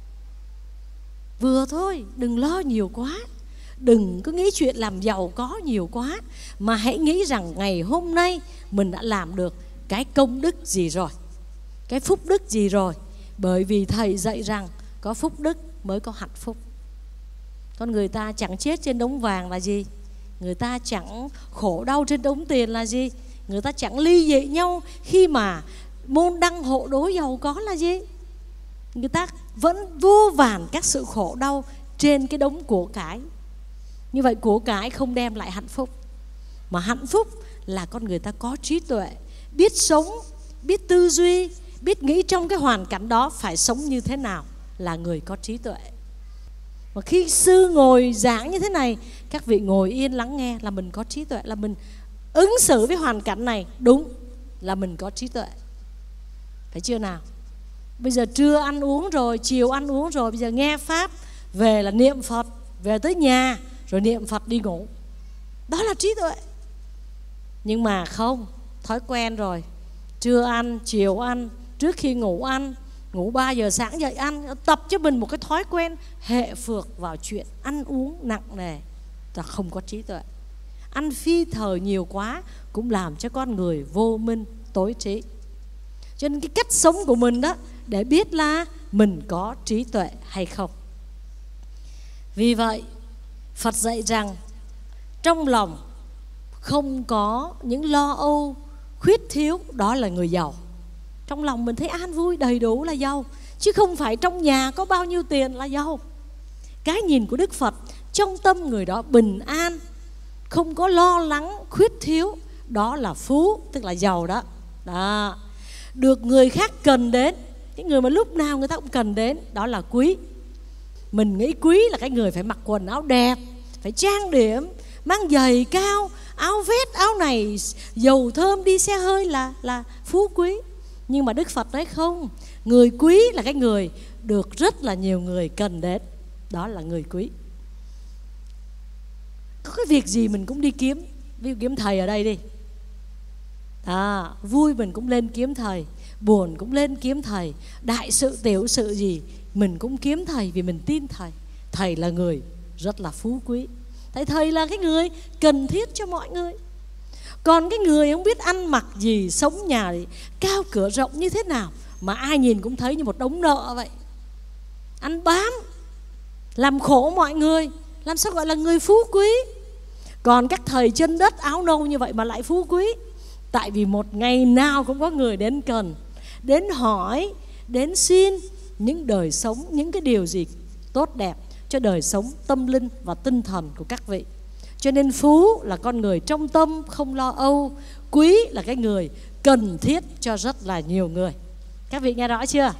vừa thôi, đừng lo nhiều quá. Đừng có nghĩ chuyện làm giàu có nhiều quá, mà hãy nghĩ rằng ngày hôm nay mình đã làm được cái công đức gì rồi, cái phúc đức gì rồi. Bởi vì thầy dạy rằng có phúc đức mới có hạnh phúc. Con người ta chẳng chết trên đống vàng là gì, người ta chẳng khổ đau trên đống tiền là gì, người ta chẳng ly dị nhau khi mà môn đăng hộ đối giàu có là gì. Người ta vẫn vô vàn các sự khổ đau trên cái đống của cải. Như vậy của cải không đem lại hạnh phúc, mà hạnh phúc là con người ta có trí tuệ, biết sống, biết tư duy, biết nghĩ trong cái hoàn cảnh đó phải sống như thế nào, là người có trí tuệ. Và khi sư ngồi giảng như thế này, các vị ngồi yên lắng nghe là mình có trí tuệ, là mình ứng xử với hoàn cảnh này đúng, là mình có trí tuệ. Phải chưa nào? Bây giờ trưa ăn uống rồi, chiều ăn uống rồi, bây giờ nghe Pháp, về là niệm Phật, về tới nhà rồi niệm Phật đi ngủ. Đó là trí tuệ. Nhưng mà không, thói quen rồi, trưa ăn, chiều ăn, trước khi ngủ ăn, ngủ ba giờ sáng dậy ăn, tập cho mình một cái thói quen hệ phược vào chuyện ăn uống nặng nề, là không có trí tuệ. Ăn phi thời nhiều quá cũng làm cho con người vô minh, tối trí. Cho nên cái cách sống của mình đó, để biết là mình có trí tuệ hay không. Vì vậy Phật dạy rằng trong lòng không có những lo âu, khuyết thiếu, đó là người giàu. Trong lòng mình thấy an vui đầy đủ là giàu, chứ không phải trong nhà có bao nhiêu tiền là giàu. Cái nhìn của Đức Phật, trong tâm người đó bình an, không có lo lắng, khuyết thiếu, đó là phú, tức là giàu đó. Đó. Được người khác cần đến, cái người mà lúc nào người ta cũng cần đến, đó là quý. Mình nghĩ quý là cái người phải mặc quần áo đẹp, phải trang điểm, mang giày cao, áo vest, áo này, dầu thơm, đi xe hơi là, là phú quý. Nhưng mà Đức Phật nói không, người quý là cái người được rất là nhiều người cần đến, đó là người quý. Có cái việc gì mình cũng đi kiếm, ví dụ kiếm thầy ở đây đi. À, vui mình cũng lên kiếm thầy, buồn cũng lên kiếm thầy, đại sự tiểu sự gì mình cũng kiếm thầy, vì mình tin thầy. Thầy là người rất là phú quý. Tại thầy là cái người cần thiết cho mọi người. Còn cái người không biết ăn mặc gì, sống nhà thì cao cửa rộng như thế nào, mà ai nhìn cũng thấy như một đống nợ vậy, ăn bám, làm khổ mọi người, làm sao gọi là người phú quý. Còn các thầy chân đất áo nâu như vậy mà lại phú quý. Tại vì một ngày nào cũng có người đến cần, đến hỏi, đến xin những đời sống, những cái điều gì tốt đẹp cho đời sống tâm linh và tinh thần của các vị. Cho nên phú là con người trong tâm, không lo âu. Quý là cái người cần thiết cho rất là nhiều người. Các vị nghe rõ chưa?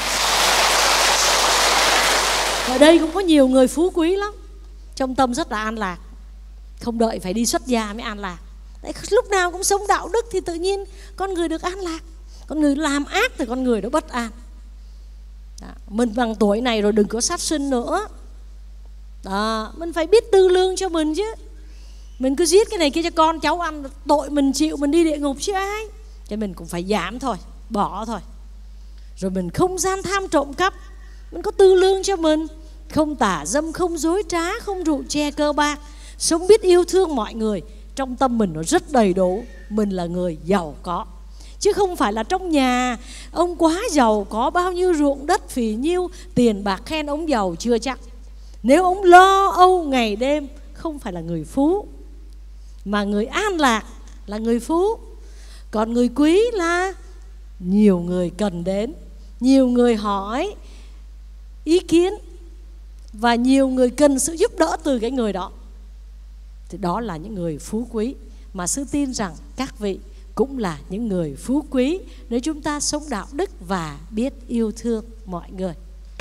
Ở đây cũng có nhiều người phú quý lắm, trong tâm rất là an lạc, không đợi phải đi xuất gia mới an lạc. Tại lúc nào cũng sống đạo đức thì tự nhiên con người được an lạc. Con người làm ác thì con người nó bất an. Đó. Mình bằng tuổi này rồi đừng có sát sinh nữa. Đó. Mình phải biết tư lương cho mình chứ. Mình cứ giết cái này kia cho con cháu ăn, tội mình chịu, mình đi địa ngục chứ ai. Cho mình cũng phải giảm thôi, bỏ thôi. Rồi mình không gian tham trộm cắp, mình có tư lương cho mình. Không tả dâm, không dối trá, không rượu chè cơ bạc. Sống biết yêu thương mọi người. Trong tâm mình nó rất đầy đủ. Mình là người giàu có. Chứ không phải là trong nhà ông quá giàu, có bao nhiêu ruộng đất phì nhiêu, tiền bạc khen ông giàu chưa chắc. Nếu ông lo âu ngày đêm, không phải là người phú. Mà người an lạc là người phú. Còn người quý là nhiều người cần đến, nhiều người hỏi ý kiến, và nhiều người cần sự giúp đỡ từ cái người đó. Thì đó là những người phú quý. Mà sư tin rằng các vị cũng là những người phú quý nếu chúng ta sống đạo đức và biết yêu thương mọi người.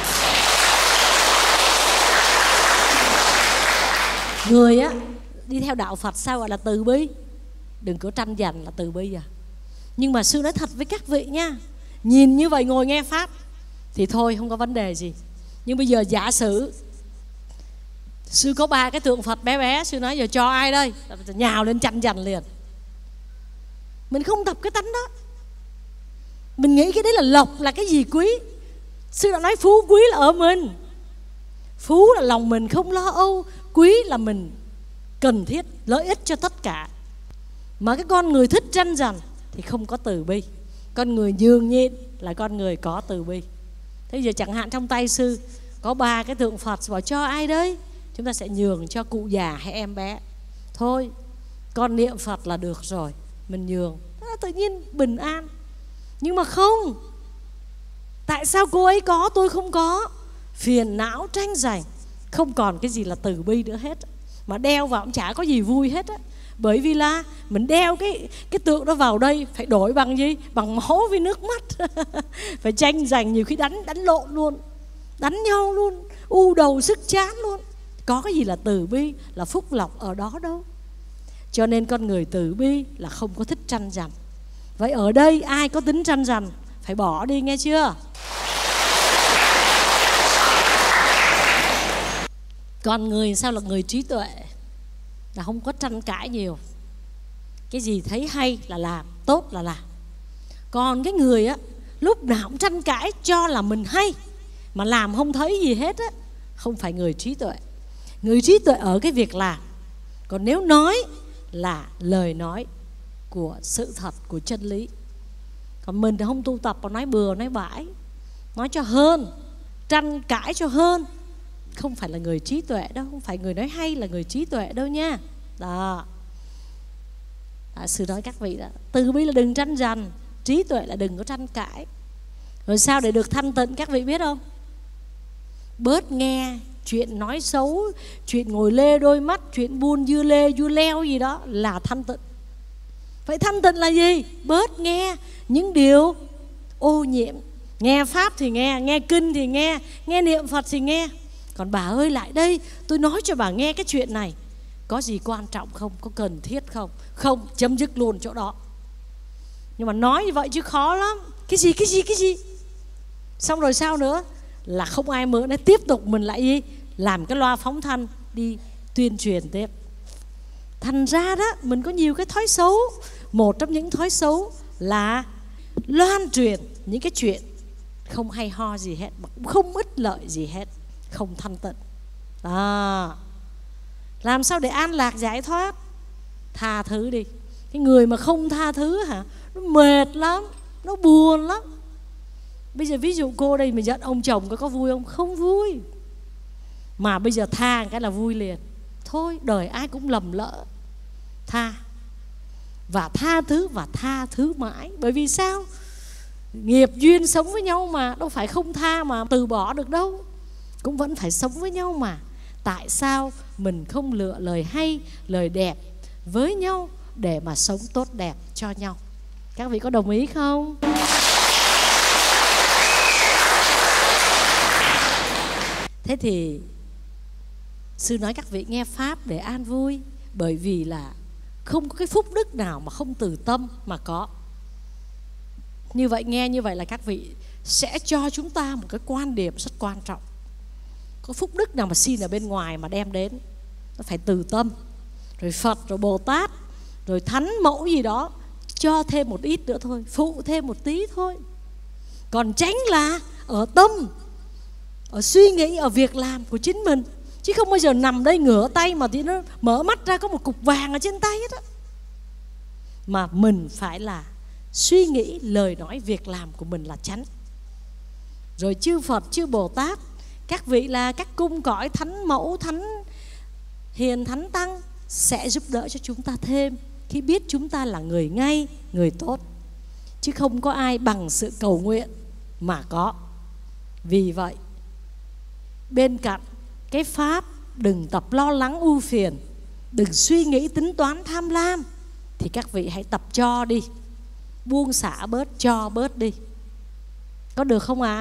Người á đi theo đạo Phật sao gọi là từ bi? Đừng có tranh giành là từ bi à. Nhưng mà sư nói thật với các vị nha, nhìn như vậy ngồi nghe pháp thì thôi không có vấn đề gì. Nhưng bây giờ giả sử sư có ba cái tượng Phật bé bé, sư nói giờ cho ai đây? Nhào lên tranh giành liền. Mình không tập cái tánh đó. Mình nghĩ cái đấy là lộc, là cái gì quý. Sư đã nói phú quý là ở mình. Phú là lòng mình không lo âu, quý là mình cần thiết lợi ích cho tất cả. Mà cái con người thích tranh giành thì không có từ bi. Con người nhường nhịn là con người có từ bi. Thế giờ chẳng hạn trong tay sư có ba cái tượng Phật, bảo cho ai đấy? Chúng ta sẽ nhường cho cụ già hay em bé. Thôi con niệm Phật là được rồi, mình nhường, tự nhiên bình an. Nhưng mà không, tại sao cô ấy có tôi không có? Phiền não tranh giành, không còn cái gì là từ bi nữa hết. Mà đeo vào cũng chả có gì vui hết á. Bởi vì là mình đeo cái, cái tượng đó vào đây phải đổi bằng gì? Bằng máu với nước mắt. Phải tranh giành, nhiều khi đánh đánh lộn luôn, đánh nhau luôn, u đầu sức chán luôn. Có cái gì là từ bi, là phúc lộc ở đó đâu. Cho nên con người từ bi là không có thích tranh giành. Vậy ở đây ai có tính tranh giành phải bỏ đi, nghe chưa? Còn người sao là người trí tuệ, là không có tranh cãi nhiều. Cái gì thấy hay là làm, tốt là làm. Còn cái người á lúc nào cũng tranh cãi cho là mình hay, mà làm không thấy gì hết á, không phải người trí tuệ. Người trí tuệ ở cái việc làm. Còn nếu nói là lời nói của sự thật, của chân lý. Còn mình thì không tu tập mà nói bừa, nói bãi, nói cho hơn, tranh cãi cho hơn. Không phải là người trí tuệ đâu. Không phải người nói hay là người trí tuệ đâu nha. Đó. À, sư nói các vị đó, từ bi là đừng tranh giành, trí tuệ là đừng có tranh cãi. Rồi sao để được thanh tịnh các vị biết không? Bớt nghe chuyện nói xấu, chuyện ngồi lê đôi mắt, chuyện buôn dưa lê dưa leo gì đó là thanh tịnh. Vậy thanh tịnh là gì? Bớt nghe những điều ô nhiễm. Nghe pháp thì nghe, nghe kinh thì nghe, nghe niệm Phật thì nghe. Còn bà ơi lại đây, tôi nói cho bà nghe cái chuyện này, có gì quan trọng không? Có cần thiết không? Không, chấm dứt luôn chỗ đó. Nhưng mà nói như vậy chứ khó lắm. Cái gì, cái gì, cái gì? Xong rồi sao nữa? Là không ai mở, nó tiếp tục mình lại gì? Làm cái loa phóng thanh đi tuyên truyền tiếp. Thành ra đó, mình có nhiều cái thói xấu. Một trong những thói xấu là loan truyền những cái chuyện không hay ho gì hết, mà cũng không ích lợi gì hết, không thanh tịnh. À, làm sao để an lạc giải thoát? Tha thứ đi. Cái người mà không tha thứ hả, nó mệt lắm, nó buồn lắm. Bây giờ ví dụ cô đây mà giận ông chồng có có vui không? Không vui. Mà bây giờ tha cái là vui liền. Thôi đời ai cũng lầm lỡ. Tha. Và tha thứ, và tha thứ mãi. Bởi vì sao? Nghiệp duyên sống với nhau mà, đâu phải không tha mà từ bỏ được đâu. cũng vẫn phải sống với nhau mà. Tại sao mình không lựa lời hay, lời đẹp với nhau để mà sống tốt đẹp cho nhau? Các vị có đồng ý không? Thế thì sư nói các vị nghe pháp để an vui, bởi vì là không có cái phúc đức nào mà không từ tâm mà có. Như vậy, nghe như vậy là các vị sẽ cho chúng ta một cái quan điểm rất quan trọng. Có phúc đức nào mà xin ở bên ngoài mà đem đến, nó phải từ tâm. Rồi Phật, rồi Bồ Tát, rồi Thánh Mẫu gì đó cho thêm một ít nữa thôi, phụ thêm một tí thôi. Còn tránh là ở tâm, ở suy nghĩ, ở việc làm của chính mình. Chứ không bao giờ nằm đây ngửa tay mà thì nó mở mắt ra có một cục vàng ở trên tay hết á. Mà mình phải là suy nghĩ, lời nói, việc làm của mình là chánh. Rồi chư Phật, chư Bồ Tát, các vị là các cung cõi Thánh Mẫu, Thánh Hiền, Thánh Tăng sẽ giúp đỡ cho chúng ta thêm khi biết chúng ta là người ngay, người tốt. Chứ không có ai bằng sự cầu nguyện mà có. Vì vậy, bên cạnh cái pháp đừng tập lo lắng ưu phiền, đừng suy nghĩ tính toán tham lam, thì các vị hãy tập cho đi, buông xả bớt, cho bớt đi. Có được không à?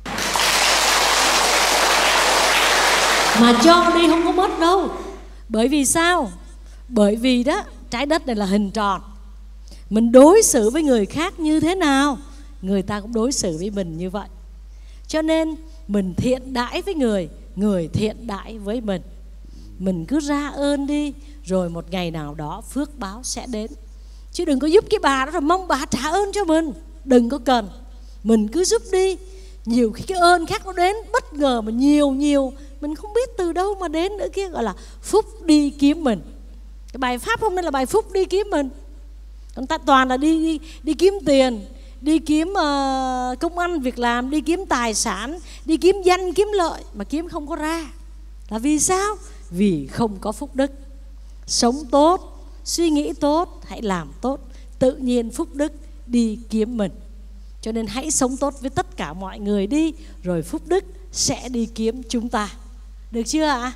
Mà cho đi không có mất đâu. Bởi vì sao? Bởi vì đó, trái đất này là hình tròn. Mình đối xử với người khác như thế nào, người ta cũng đối xử với mình như vậy. Cho nên mình thiện đãi với người, người thiện đãi với mình. Mình cứ ra ơn đi, rồi một ngày nào đó phước báo sẽ đến. Chứ đừng có giúp cái bà đó rồi mong bà trả ơn cho mình. Đừng có cần. Mình cứ giúp đi. Nhiều khi cái ơn khác nó đến bất ngờ mà nhiều nhiều, mình không biết từ đâu mà đến nữa kia, gọi là phúc đi kiếm mình. Cái bài pháp hôm nay là bài phúc đi kiếm mình. Chúng ta toàn là đi đi, đi kiếm tiền, đi kiếm uh, công ăn việc làm, đi kiếm tài sản, đi kiếm danh, kiếm lợi, mà kiếm không có ra. Là vì sao? Vì không có phúc đức. Sống tốt, suy nghĩ tốt, hãy làm tốt, tự nhiên phúc đức đi kiếm mình. Cho nên hãy sống tốt với tất cả mọi người đi, rồi phúc đức sẽ đi kiếm chúng ta. Được chưa ạ?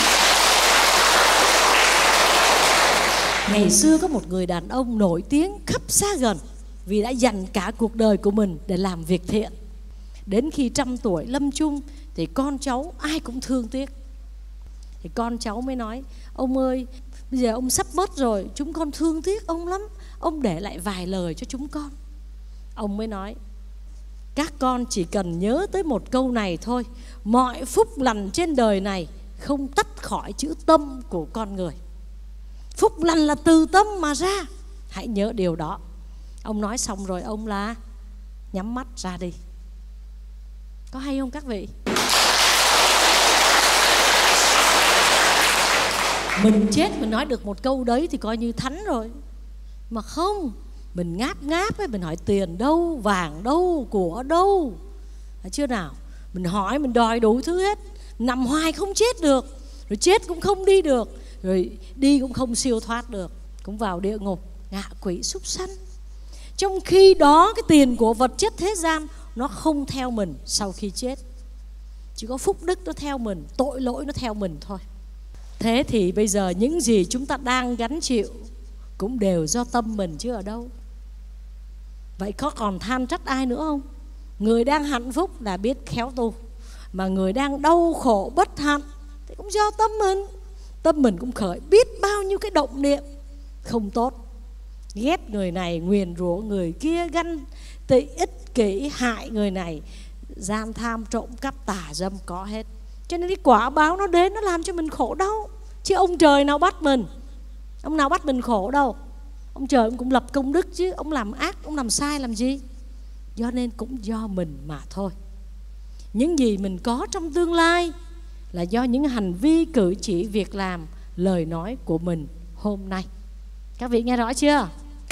Ngày xưa có một người đàn ông nổi tiếng khắp xa gần vì đã dành cả cuộc đời của mình để làm việc thiện. Đến khi trăm tuổi lâm chung thì con cháu ai cũng thương tiếc. Thì con cháu mới nói: ông ơi, bây giờ ông sắp mất rồi, chúng con thương tiếc ông lắm, ông để lại vài lời cho chúng con. Ông mới nói: các con chỉ cần nhớ tới một câu này thôi, mọi phúc lành trên đời này không tách khỏi chữ tâm của con người. Phúc lành là từ tâm mà ra, hãy nhớ điều đó. Ông nói xong rồi ông là nhắm mắt ra đi. Có hay không các vị? Mình chết mình nói được một câu đấy thì coi như thánh rồi. Mà không, mình ngáp ngáp ấy, mình hỏi tiền đâu, vàng đâu, của đâu, phải chưa nào? Mình hỏi, mình đòi đủ thứ hết. Nằm hoài không chết được, rồi chết cũng không đi được, rồi đi cũng không siêu thoát được, cũng vào địa ngục, ngạ quỷ súc sanh. Trong khi đó cái tiền của vật chất thế gian nó không theo mình sau khi chết. Chỉ có phúc đức nó theo mình, tội lỗi nó theo mình thôi. Thế thì bây giờ những gì chúng ta đang gánh chịu cũng đều do tâm mình chứ ở đâu. Vậy có còn than trách ai nữa không? Người đang hạnh phúc là biết khéo tu, mà người đang đau khổ bất hạnh thì cũng do tâm mình. Tâm mình cũng khởi biết bao nhiêu cái động niệm không tốt, ghét người này, nguyền rủa người kia, ganh tị, ích kỷ, hại người này, gian tham, trộm cắp, tà dâm có hết. Cho nên cái quả báo nó đến, nó làm cho mình khổ đau. Chứ ông trời nào bắt mình, ông nào bắt mình khổ đâu. Ông trời ông cũng lập công đức chứ, ông làm ác, ông làm sai làm gì. Do nên cũng do mình mà thôi. Những gì mình có trong tương lai là do những hành vi, cử chỉ, việc làm, lời nói của mình hôm nay. Các vị nghe rõ chưa?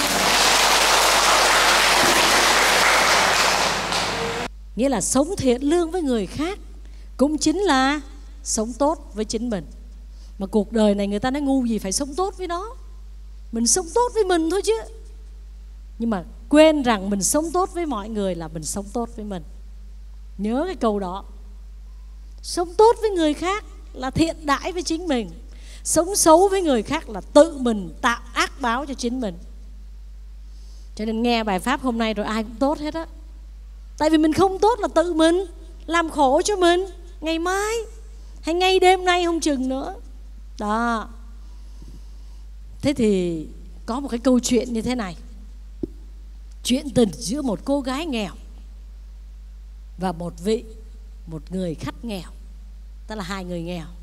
Nghĩa là sống thiện lương với người khác cũng chính là sống tốt với chính mình. Mà cuộc đời này người ta nói ngu gì phải sống tốt với nó. Mình sống tốt với mình thôi chứ. Nhưng mà quên rằng mình sống tốt với mọi người là mình sống tốt với mình. Nhớ cái câu đó. Sống tốt với người khác là thiện đãi với chính mình. Sống xấu với người khác là tự mình tạo ác báo cho chính mình. Cho nên nghe bài pháp hôm nay rồi ai cũng tốt hết á. Tại vì mình không tốt là tự mình làm khổ cho mình ngày mai hay ngay đêm nay không chừng nữa. Đó. Thế thì có một cái câu chuyện như thế này. Chuyện tình giữa một cô gái nghèo và một vị, một người khách nghèo. Tức là hai người nghèo.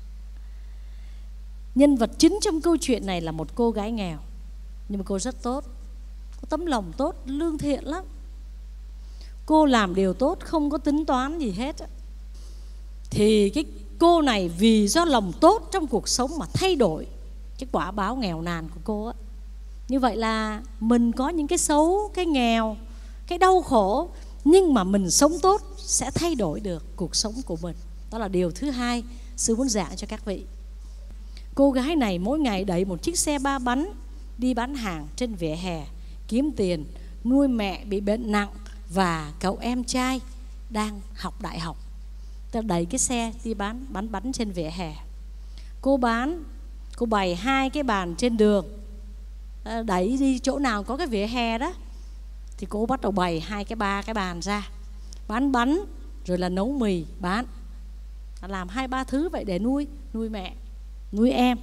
Nhân vật chính trong câu chuyện này là một cô gái nghèo, nhưng mà cô rất tốt, có tấm lòng tốt, lương thiện lắm. Cô làm điều tốt, không có tính toán gì hết. Thì cái cô này vì do lòng tốt trong cuộc sống mà thay đổi cái quả báo nghèo nàn của cô á. Như vậy là mình có những cái xấu, cái nghèo, cái đau khổ, nhưng mà mình sống tốt sẽ thay đổi được cuộc sống của mình. Đó là điều thứ hai sư muốn giảng cho các vị. Cô gái này mỗi ngày đẩy một chiếc xe ba bánh đi bán hàng trên vỉa hè, kiếm tiền nuôi mẹ bị bệnh nặng và cậu em trai đang học đại học. Tôi đẩy cái xe đi bán bán bánh trên vỉa hè. Cô bán, cô bày hai cái bàn trên đường, đẩy đi chỗ nào có cái vỉa hè đó thì cô bắt đầu bày hai cái ba cái bàn ra, bán bánh rồi là nấu mì bán, làm hai ba thứ vậy để nuôi nuôi mẹ, nuôi em.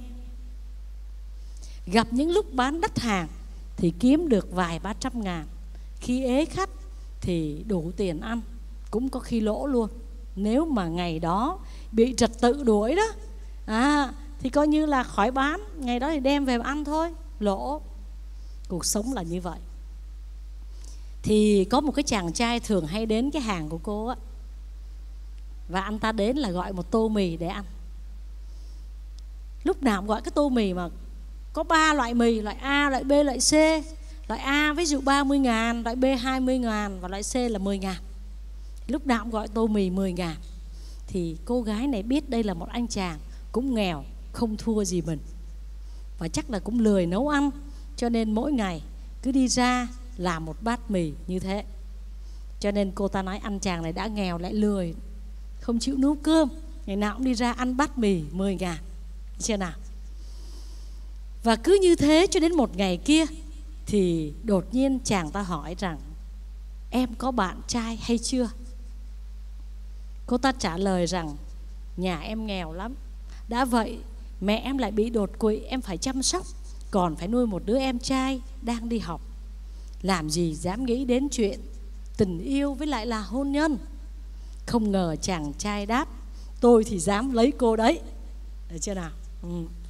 Gặp những lúc bán đắt hàng thì kiếm được vài ba trăm ngàn. Khi ế khách thì đủ tiền ăn, cũng có khi lỗ luôn. Nếu mà ngày đó bị trật tự đuổi đó à, thì coi như là khỏi bán, ngày đó thì đem về ăn thôi, lỗ. Cuộc sống là như vậy. Thì có một cái chàng trai thường hay đến cái hàng của cô á, và anh ta đến là gọi một tô mì để ăn. Lúc nào cũng gọi cái tô mì mà có ba loại mì, loại A, loại B, loại C. Loại A ví dụ ba mươi ngàn, loại B hai mươi ngàn và loại C là mười ngàn. Lúc nào cũng gọi tô mì mười ngàn. Thì cô gái này biết đây là một anh chàng cũng nghèo, không thua gì mình, và chắc là cũng lười nấu ăn, cho nên mỗi ngày cứ đi ra làm một bát mì như thế. Cho nên cô ta nói anh chàng này đã nghèo lại lười, không chịu nấu cơm, ngày nào cũng đi ra ăn bát mì mười ngàn. Chưa nào? Và cứ như thế cho đến một ngày kia thì đột nhiên chàng ta hỏi rằng em có bạn trai hay chưa? Cô ta trả lời rằng nhà em nghèo lắm. Đã vậy mẹ em lại bị đột quỵ, em phải chăm sóc, còn phải nuôi một đứa em trai đang đi học. Làm gì dám nghĩ đến chuyện tình yêu với lại là hôn nhân. Không ngờ chàng trai đáp tôi thì dám lấy cô đấy. Được chưa nào? Ừ.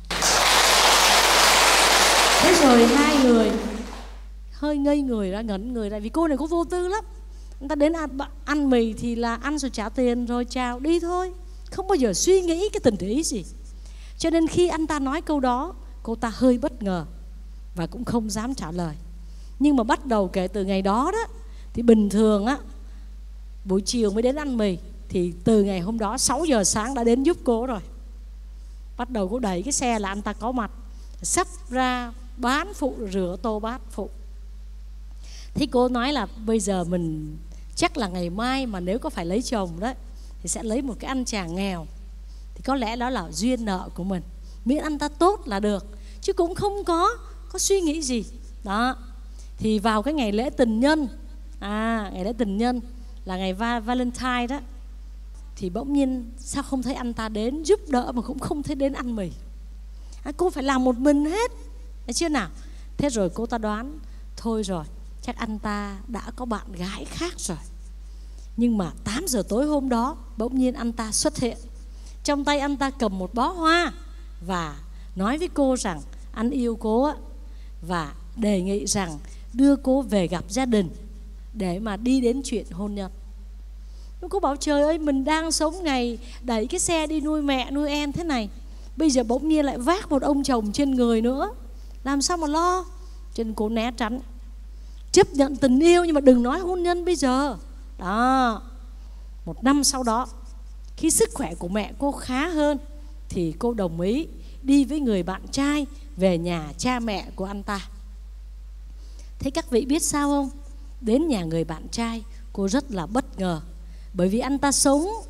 Thế rồi hai người hơi ngây người ra, ngẩn người ra, vì cô này có vô tư lắm. Người ta đến ăn, ăn mì thì là ăn rồi trả tiền rồi chào đi thôi, không bao giờ suy nghĩ cái tình ý gì. Cho nên khi anh ta nói câu đó, cô ta hơi bất ngờ và cũng không dám trả lời. Nhưng mà bắt đầu kể từ ngày đó đó thì bình thường á, buổi chiều mới đến ăn mì, thì từ ngày hôm đó sáu giờ sáng đã đến giúp cô rồi. Bắt đầu cô đẩy cái xe là anh ta có mặt, sắp ra bán phụ, rửa tô bát phụ. Thì cô nói là bây giờ mình chắc là ngày mai mà nếu có phải lấy chồng đấy thì sẽ lấy một cái anh chàng nghèo, thì có lẽ đó là duyên nợ của mình, miễn anh ta tốt là được, chứ cũng không có có suy nghĩ gì. Đó. Thì vào cái ngày lễ tình nhân, à ngày lễ tình nhân là ngày va Valentine đó, thì bỗng nhiên sao không thấy anh ta đến giúp đỡ, mà cũng không thấy đến ăn mì. À, cô phải làm một mình hết, thấy chưa nào? Thế rồi cô ta đoán thôi rồi, chắc anh ta đã có bạn gái khác rồi. Nhưng mà tám giờ tối hôm đó bỗng nhiên anh ta xuất hiện. Trong tay anh ta cầm một bó hoa và nói với cô rằng anh yêu cô á, và đề nghị rằng đưa cô về gặp gia đình để mà đi đến chuyện hôn nhân. Cô bảo trời ơi, mình đang sống ngày đẩy cái xe đi nuôi mẹ nuôi em thế này, bây giờ bỗng nhiên lại vác một ông chồng trên người nữa, làm sao mà lo. Cho nên cô né tránh, chấp nhận tình yêu nhưng mà đừng nói hôn nhân bây giờ. Đó. Một năm sau đó, khi sức khỏe của mẹ cô khá hơn thì cô đồng ý đi với người bạn trai về nhà cha mẹ của anh ta. Thế các vị biết sao không? Đến nhà người bạn trai, cô rất là bất ngờ, bởi vì anh ta sống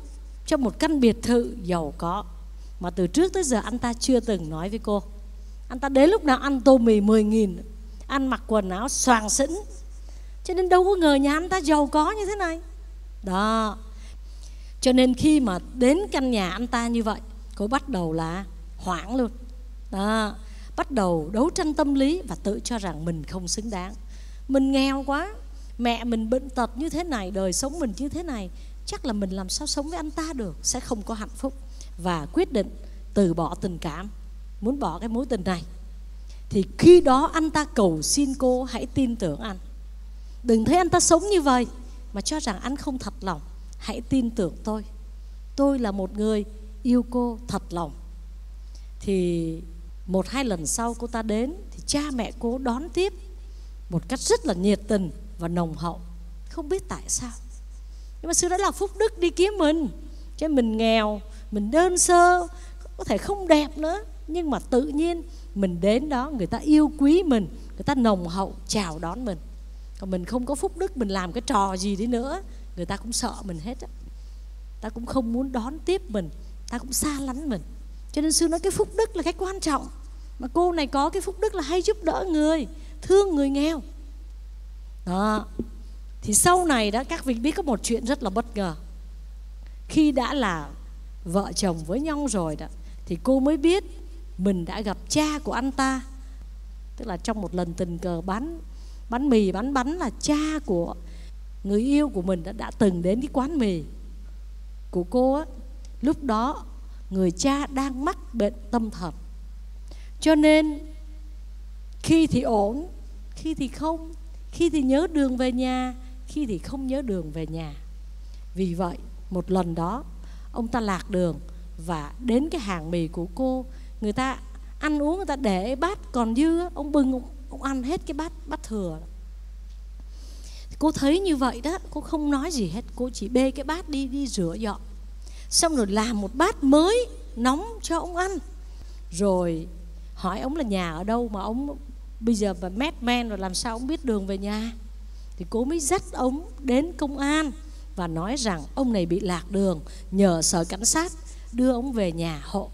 trong một căn biệt thự giàu có mà từ trước tới giờ anh ta chưa từng nói với cô. Anh ta đến lúc nào ăn tô mì mười nghìn, ăn mặc quần áo xoàng xĩnh, cho nên đâu có ngờ nhà anh ta giàu có như thế này. Đó, cho nên khi mà đến căn nhà anh ta như vậy, cô bắt đầu là hoảng luôn. Đó, bắt đầu đấu tranh tâm lý và tự cho rằng mình không xứng đáng. Mình nghèo quá, mẹ mình bệnh tật như thế này, đời sống mình như thế này, chắc là mình làm sao sống với anh ta được, sẽ không có hạnh phúc. Và quyết định từ bỏ tình cảm, muốn bỏ cái mối tình này. Thì khi đó anh ta cầu xin cô hãy tin tưởng anh. Đừng thấy anh ta sống như vậy mà cho rằng anh không thật lòng. Hãy tin tưởng tôi, tôi là một người yêu cô thật lòng. Thì một hai lần sau cô ta đến thì cha mẹ cô đón tiếp một cách rất là nhiệt tình và nồng hậu. Không biết tại sao, nhưng mà sự đó là phúc đức đi kiếm mình. Chứ mình nghèo, mình đơn sơ, có thể không đẹp nữa, nhưng mà tự nhiên mình đến đó, người ta yêu quý mình, người ta nồng hậu chào đón mình. Còn mình không có phúc đức, mình làm cái trò gì đi nữa, người ta cũng sợ mình hết á. Ta cũng không muốn đón tiếp mình, ta cũng xa lánh mình. Cho nên sư nói cái phúc đức là cái quan trọng. Mà cô này có cái phúc đức là hay giúp đỡ người, thương người nghèo. Đó. Thì sau này đó, các vị biết có một chuyện rất là bất ngờ. Khi đã là vợ chồng với nhau rồi đó, thì cô mới biết mình đã gặp cha của anh ta. Tức là trong một lần tình cờ bán bánh mì, bán bánh là cha của người yêu của mình đã, đã từng đến cái quán mì của cô á. Lúc đó người cha đang mắc bệnh tâm thần, cho nên khi thì ổn, khi thì không, khi thì nhớ đường về nhà, khi thì không nhớ đường về nhà. Vì vậy một lần đó ông ta lạc đường và đến cái hàng mì của cô. Người ta ăn uống, người ta để bát còn dư, ông bưng, ông, ông ăn hết cái bát bát thừa. Cô thấy như vậy đó, cô không nói gì hết, cô chỉ bê cái bát đi đi rửa dọn, xong rồi làm một bát mới nóng cho ông ăn. Rồi hỏi ông là nhà ở đâu mà ông bây giờ mà mét men rồi làm sao ông biết đường về nhà. Thì cô mới dắt ông đến công an và nói rằng ông này bị lạc đường, nhờ sở cảnh sát đưa ông về nhà hộ.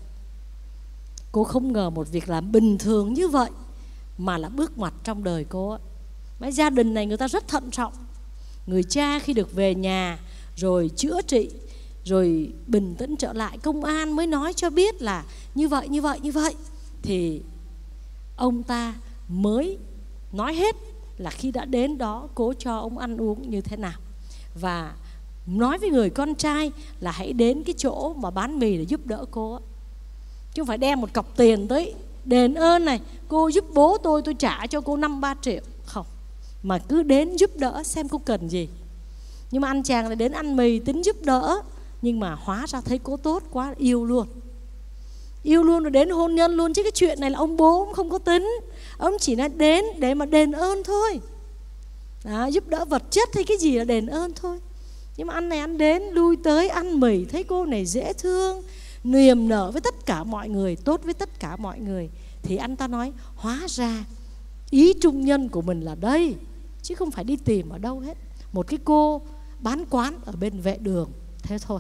Cô không ngờ một việc làm bình thường như vậy mà là bước ngoặt trong đời cô. Mấy gia đình này người ta rất thận trọng. Người cha khi được về nhà rồi chữa trị, rồi bình tĩnh trở lại, công an mới nói cho biết là như vậy, như vậy, như vậy. Thì ông ta mới nói hết là khi đã đến đó cố cho ông ăn uống như thế nào. Và nói với người con trai là hãy đến cái chỗ mà bán mì để giúp đỡ cô. Chứ không phải đem một cọc tiền tới đền ơn này, cô giúp bố tôi, tôi trả cho cô năm ba triệu. Không, mà cứ đến giúp đỡ xem cô cần gì. Nhưng mà anh chàng lại đến ăn mì tính giúp đỡ, nhưng mà hóa ra thấy cô tốt quá, yêu luôn. Yêu luôn rồi đến hôn nhân luôn. Chứ cái chuyện này là ông bố ông không có tính. Ông chỉ là đến để mà đền ơn thôi. Đó, giúp đỡ vật chất hay cái gì là đền ơn thôi. Nhưng mà anh này anh đến lui tới ăn mì, thấy cô này dễ thương, niềm nở với tất cả mọi người, tốt với tất cả mọi người. Thì anh ta nói hóa ra ý trung nhân của mình là đây, chứ không phải đi tìm ở đâu hết. Một cái cô bán quán ở bên vệ đường, thế thôi.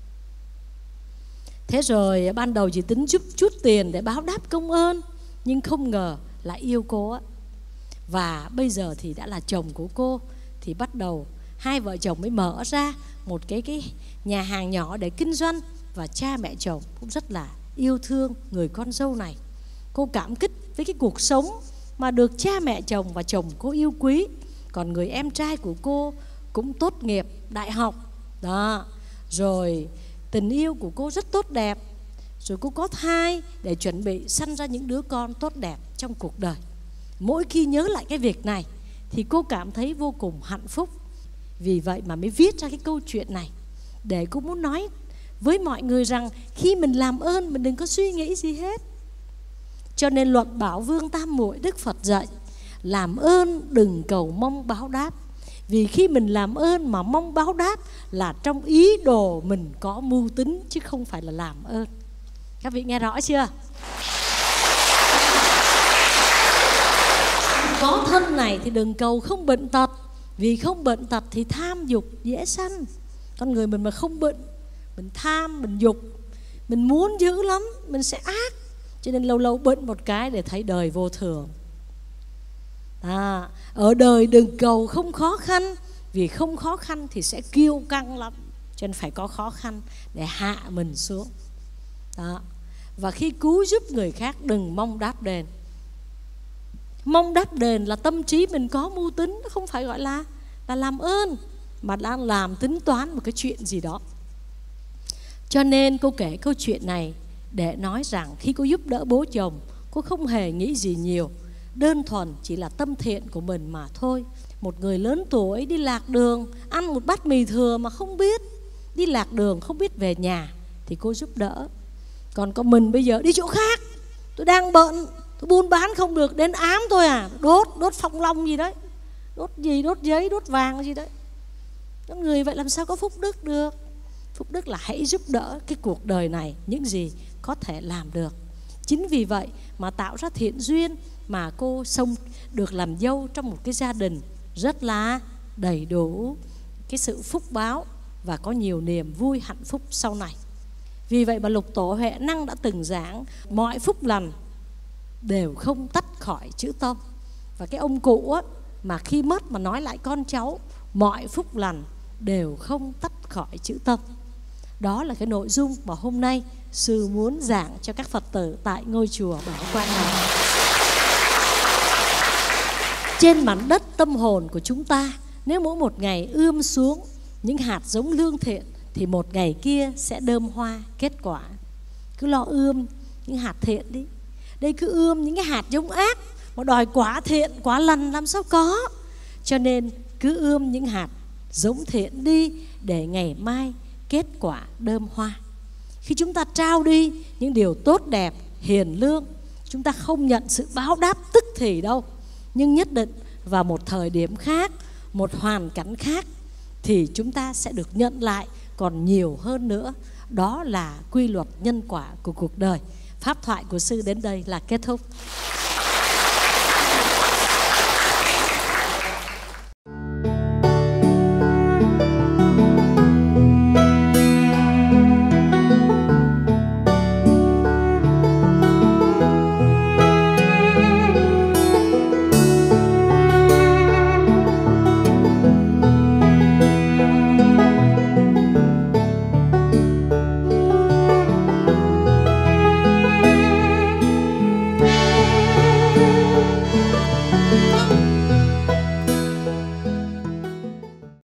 Thế rồi ban đầu chỉ tính giúp chút tiền để báo đáp công ơn, nhưng không ngờ lại yêu cô á. Và bây giờ thì đã là chồng của cô, thì bắt đầu hai vợ chồng mới mở ra một cái, cái nhà hàng nhỏ để kinh doanh. Và cha mẹ chồng cũng rất là yêu thương người con dâu này. Cô cảm kích với cái cuộc sống mà được cha mẹ chồng và chồng cô yêu quý. Còn người em trai của cô cũng tốt nghiệp đại học đó. Rồi tình yêu của cô rất tốt đẹp. Rồi cô có thai để chuẩn bị sanh ra những đứa con tốt đẹp trong cuộc đời. Mỗi khi nhớ lại cái việc này thì cô cảm thấy vô cùng hạnh phúc. Vì vậy mà mới viết ra cái câu chuyện này, để cô muốn nói với mọi người rằng khi mình làm ơn mình đừng có suy nghĩ gì hết. Cho nên luật Bảo Vương Tam Muội Đức Phật dạy, làm ơn đừng cầu mong báo đáp. Vì khi mình làm ơn mà mong báo đáp là trong ý đồ mình có mưu tính, chứ không phải là làm ơn. Các vị nghe rõ chưa? Có thân này thì đừng cầu không bệnh tật. Vì không bệnh tật thì tham dục dễ sanh. Con người mình mà không bệnh, mình tham, mình dục, mình muốn dữ lắm, mình sẽ ác. Cho nên lâu lâu bận một cái để thấy đời vô thường. À, ở đời đừng cầu không khó khăn, vì không khó khăn thì sẽ kiêu căng lắm. Cho nên phải có khó khăn để hạ mình xuống. Đó. Và khi cứu giúp người khác đừng mong đáp đền. Mong đáp đền là tâm trí mình có mưu tính, không phải gọi là là làm ơn, mà đang làm tính toán một cái chuyện gì đó. Cho nên cô kể câu chuyện này để nói rằng khi cô giúp đỡ bố chồng, cô không hề nghĩ gì nhiều, đơn thuần chỉ là tâm thiện của mình mà thôi. Một người lớn tuổi đi lạc đường, ăn một bát mì thừa mà không biết, đi lạc đường không biết về nhà thì cô giúp đỡ. Còn có mình bây giờ đi chỗ khác, tôi đang bận, tôi buôn bán không được, đến ám tôi à, đốt, đốt phong long gì đấy, đốt gì, đốt giấy, đốt vàng gì đấy. Các người vậy làm sao có phúc đức được? Phúc đức là hãy giúp đỡ cái cuộc đời này những gì có thể làm được. Chính vì vậy mà tạo ra thiện duyên mà cô sống được làm dâu trong một cái gia đình rất là đầy đủ cái sự phúc báo và có nhiều niềm vui hạnh phúc sau này. Vì vậy mà Lục Tổ Huệ Năng đã từng giảng mọi phúc lành đều không tách khỏi chữ tâm. Và cái ông cụ á, mà khi mất mà nói lại con cháu mọi phúc lành đều không tách khỏi chữ tâm. Đó là cái nội dung mà hôm nay sư muốn giảng cho các Phật tử tại ngôi chùa Bảo Quang này. Trên mảnh đất tâm hồn của chúng ta, nếu mỗi một ngày ươm xuống những hạt giống lương thiện thì một ngày kia sẽ đơm hoa kết quả. Cứ lo ươm những hạt thiện đi. Đây cứ ươm những cái hạt giống ác mà đòi quả thiện, quả lành làm sao có. Cho nên cứ ươm những hạt giống thiện đi để ngày mai kết quả đơm hoa. Khi chúng ta trao đi những điều tốt đẹp, hiền lương, chúng ta không nhận sự báo đáp tức thì đâu, nhưng nhất định vào một thời điểm khác, một hoàn cảnh khác thì chúng ta sẽ được nhận lại còn nhiều hơn nữa. Đó là quy luật nhân quả của cuộc đời. Pháp thoại của sư đến đây là kết thúc.